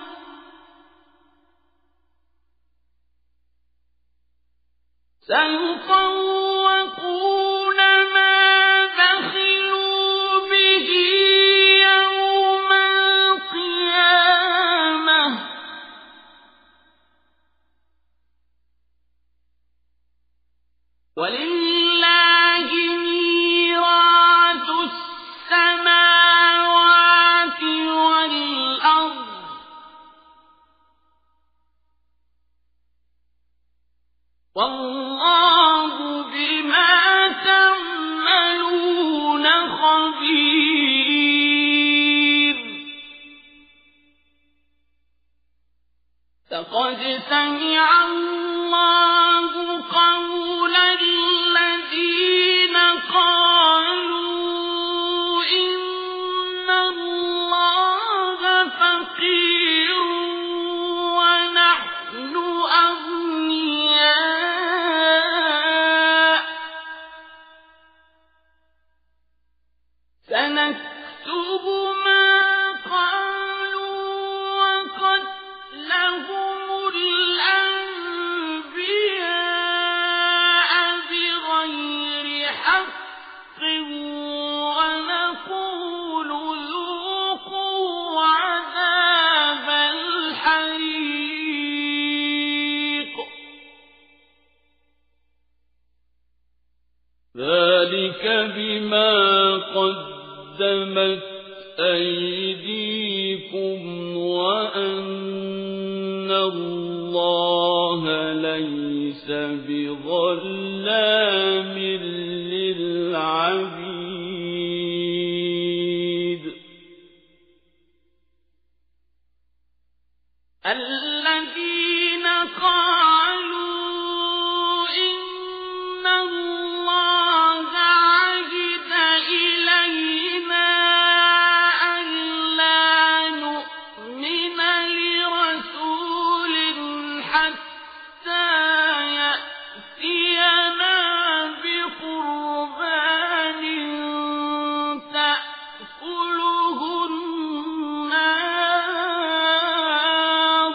سيطوقون ما بخلوا به يوم القيامة ولله ميراث السماوات والأرض والله بما تعملون خبير لقد سمع الله قول الذين قالوا إن الله فقير ونحن أغنياء سنكتب ما قالوا وقتلهم الأنبياء بغير حق ونقول ذوقوا عذاب الحريق ذلك بما قدمت أيديكم وأن الله ليس بظلام للعبيد الذين قالوا إن الله عهد إلينا ألا نؤمن لرسول حتى يأتينا بقربان تأكله النار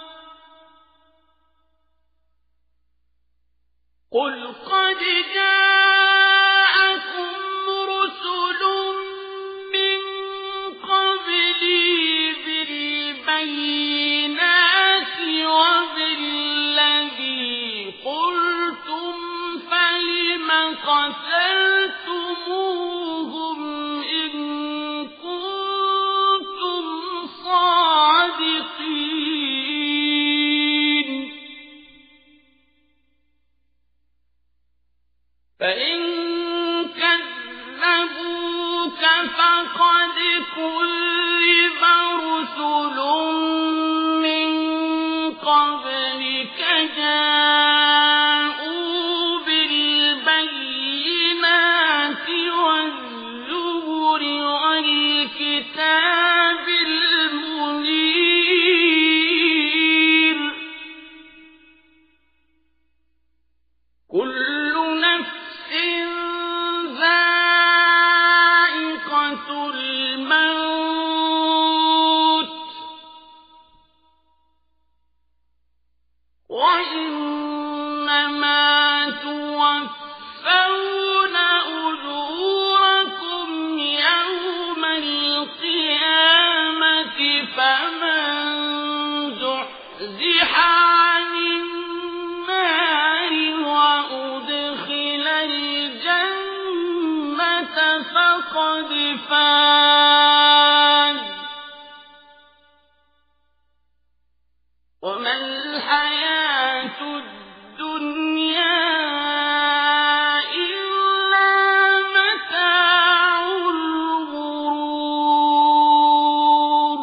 قل قد جاءكم رسل من قبلي بالبينات وبالذي قلتم فلم قتلتموهم إن كنتم صادقين فإن كذبوك فقد كذب رسل من قبلك جاءوا بالبينات والزبر والكتاب المنير كل نفس ذائقة الموت وإنما توفون أجوركم يوم القيامة فمن زحزح عن النار وأدخل الجنة فقد فاز وما الحياة الدنيا إلا متاع الغرور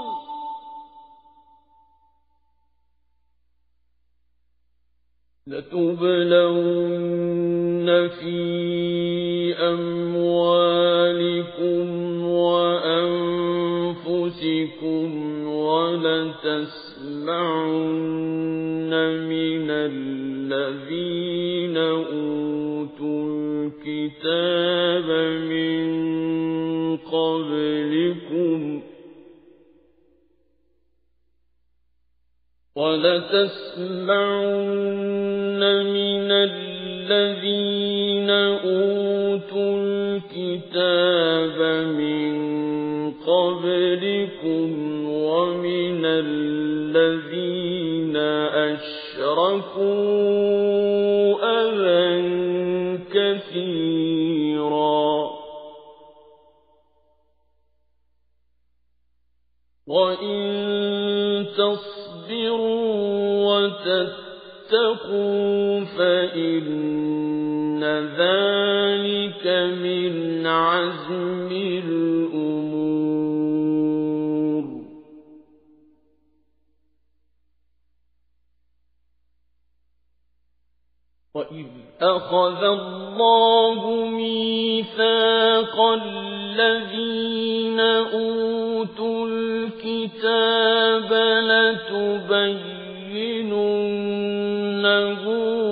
لتبلون في أموالكم وأنفسكم ولتسمعن من الذين أوتوا الكتاب من قبلكم وَلَتَسْمَعُنَّ مِنَ الَّذِينَ أُوتُوا الْكِتَابَ مِن قَبْلِكُمْ وَمِنَ الَّذِينَ أَشْرَكُوا أَذًى كَثِيرًا وَإِن تَصْبِرُوا وَتَتَّقُوا فَإِنَّ ذَلِكَ مِنْ عَزْمِ الْأُمُورِ وَإِذْ أَخَذَ اللَّهُ مِيثَاقَ الَّذِينَ أُوتُوا الْكِتَابَ لَتُبَيِّنُنَّهُ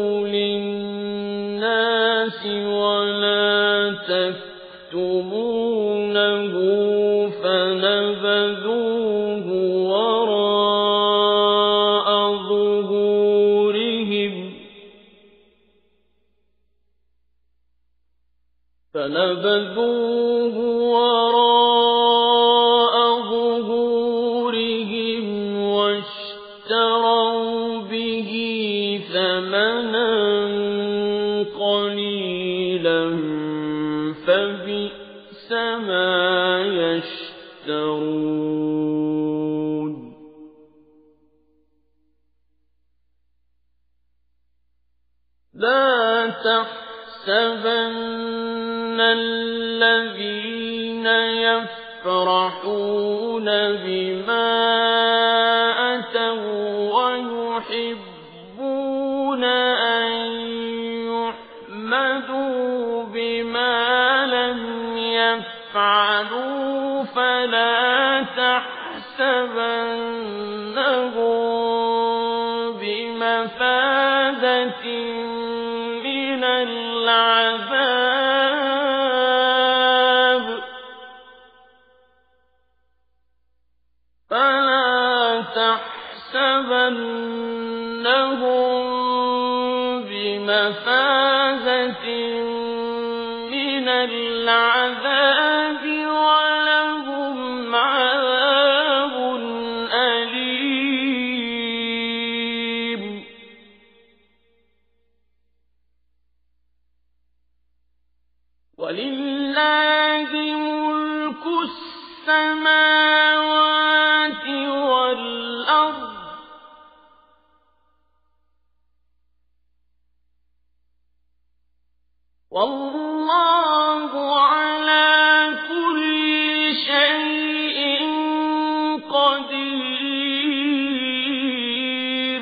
لِلنَّاسِ وَلَا تَكْتُمُونَهُ فَنَبَذُوهُ وَرَاءَ ظُهُورِهِمْ فَنَبَذُوهُ وَرَاءَ ظُهُورِهِمْ وَاشْتَرَوْا بِهِ ثَمَنًا قَلِيلًا فَبِئْسَ مَا يَشْتَرُونَ لَا تَحْسَبَنَّ الَّذِينَ يَفْرَحُونَ بِمَا أَتَوا وَّيُحِبُّونَ أَن يُحْمَدُوا بِمَا لَمْ يَفْعَلُوا فَلَا تَحْسَبَنَّهُم بِمَفَازَةٍ مِّنَ الْعَذَابِ فَلَا تَحْسَبَنَّهُم بِمَفَازَةٍ مِّنَ الْعَذَابِ وَلَهُمْ عَذَابٌ أَلِيمٌ وَلِلَّهِ مُلْكُ السَّمَاوَاتِ وَالْأَرْضِ وَاللَّهُ عَلَى كُلِّ شَيْءٍ قَدِيرٌ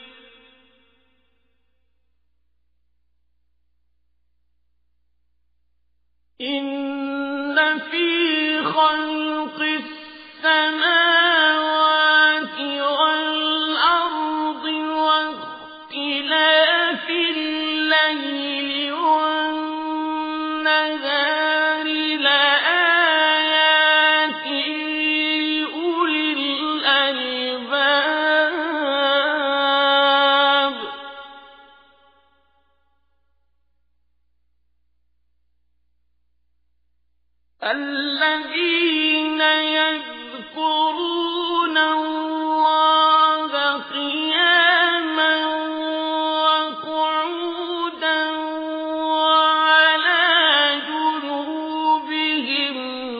إِنَّ فِي خَلْقِ السَّمَاوَاتِ وَالْأَرْضِ وَاخْتِلَافِ اللَّيْلِ وَالنَّهَارِ لَآيَاتٍ لِّأُولِي الْأَلْبَابِ الَّذِينَ يَذْكُرُونَ اللَّهَ قِيَامًا وَقُعُودًا وَعَلَىٰ جُنُوبِهِمْ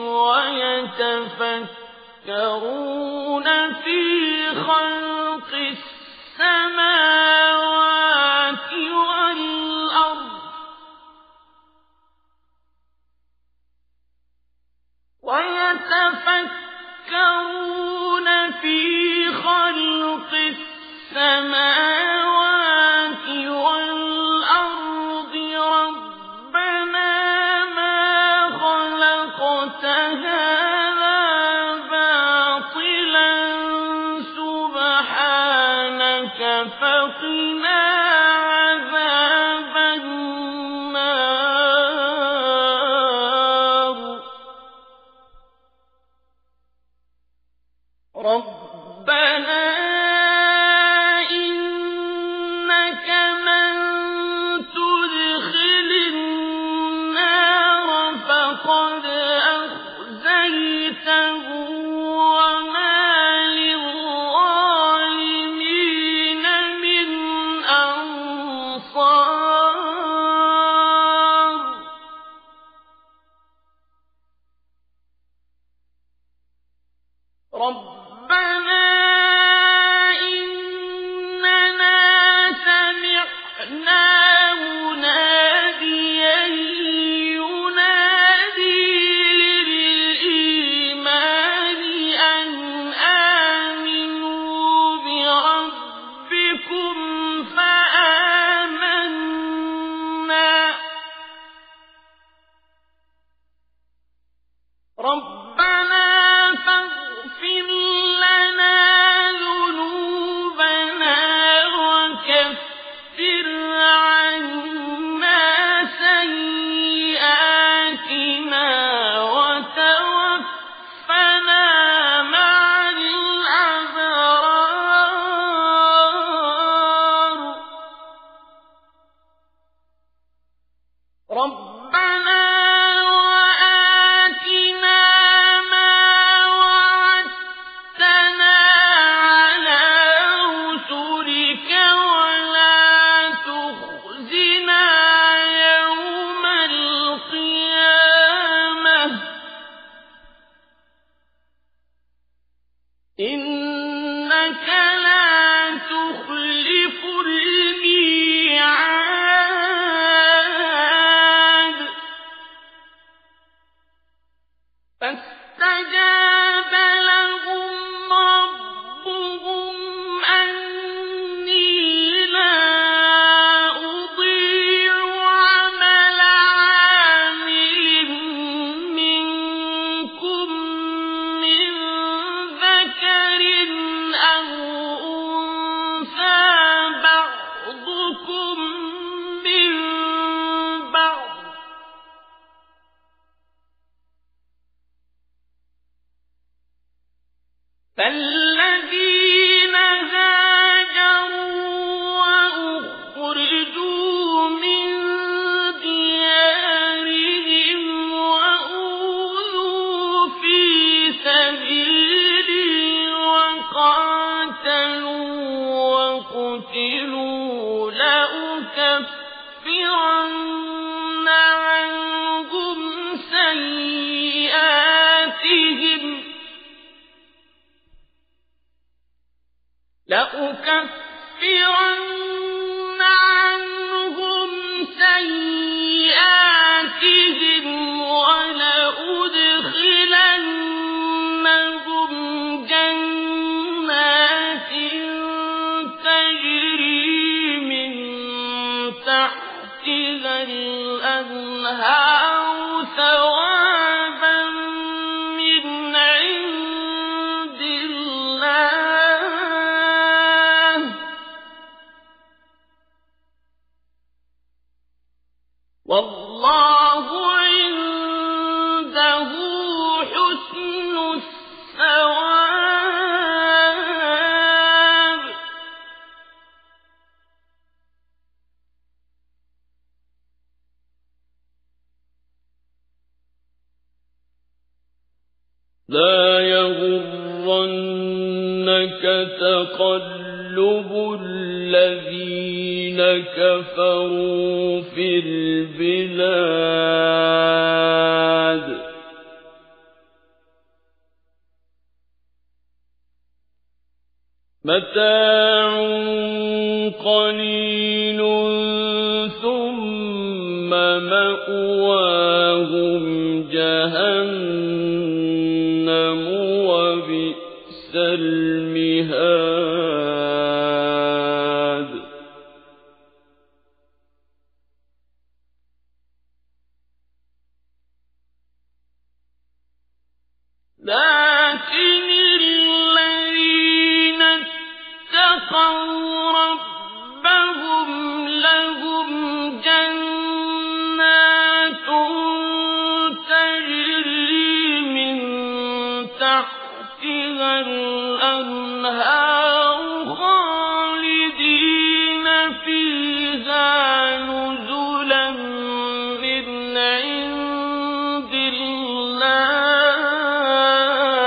وَيَتَفَكَّرُونَ فِي خَلْقِ السَّمَاوَاتِ وَالْأَرْضِ وَيَتَفَكَّرُونَ فِي خَلْقِ السَّمَاوَاتِ وَالْأَرْضِ رَبَّنَا مَا خَلَقْتَ هَٰذَا بَاطِلًا سُبْحَانَكَ فَقِنَا عَذَابَ النَّارِ رَبَّنَا ربنا إننا سمعنا مناديا ينادي للإيمان أن آمنوا بربكم فآمنا ربنا فاغفر لنا ذنوبنا وكفر عنا سيئاتنا وتوفنا مع الأبرار ربنا إنك لا تخلف الميعاد فاستجاب لهم ربهم أني لا أضيع عمل عامل منكم من ذكر أو أنثى بعضكم من بعض فالذين هاجروا وأخرجوا من ديارهم وأوذوا في سبيلي وقاتلوا وقتلوا لأكفرن عنهم سيئاتهم لأكفرن عنهم سيئاتهم ولأدخلنهم جنات تجري من تحتها الأنهار ثوابا من عند الله والله عنده حسن الثواب لا يغرنك تقلب الذين كفروا في البلاد متاع قليل ثم مأواهم جهنم وبئس المهاد لكن الذين اتقوا ربهم لهم جنات تجري من تحتها الأنهار خالدين فيها نزلا من عند الله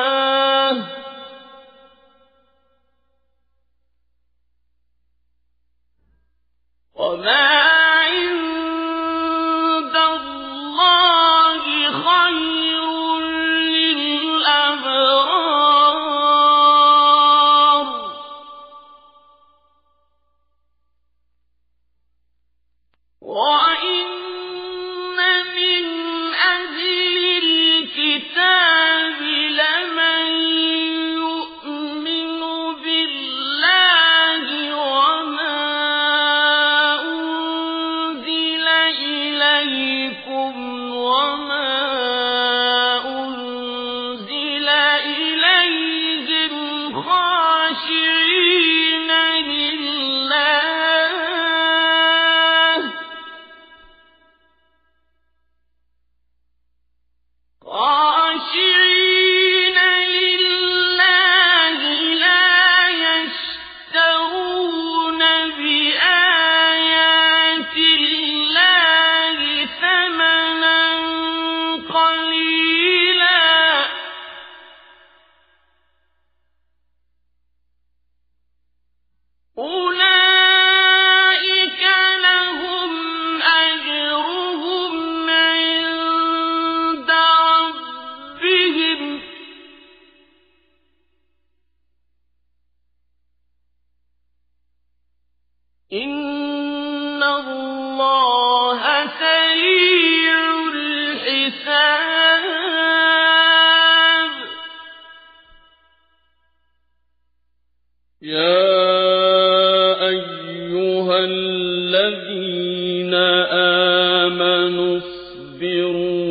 أيها الذين آمنوا اصبروا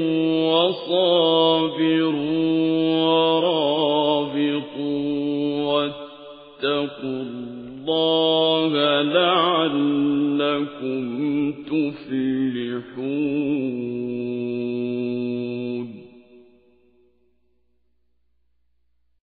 وصابروا ورابطوا واتقوا الله لعلكم تفلحون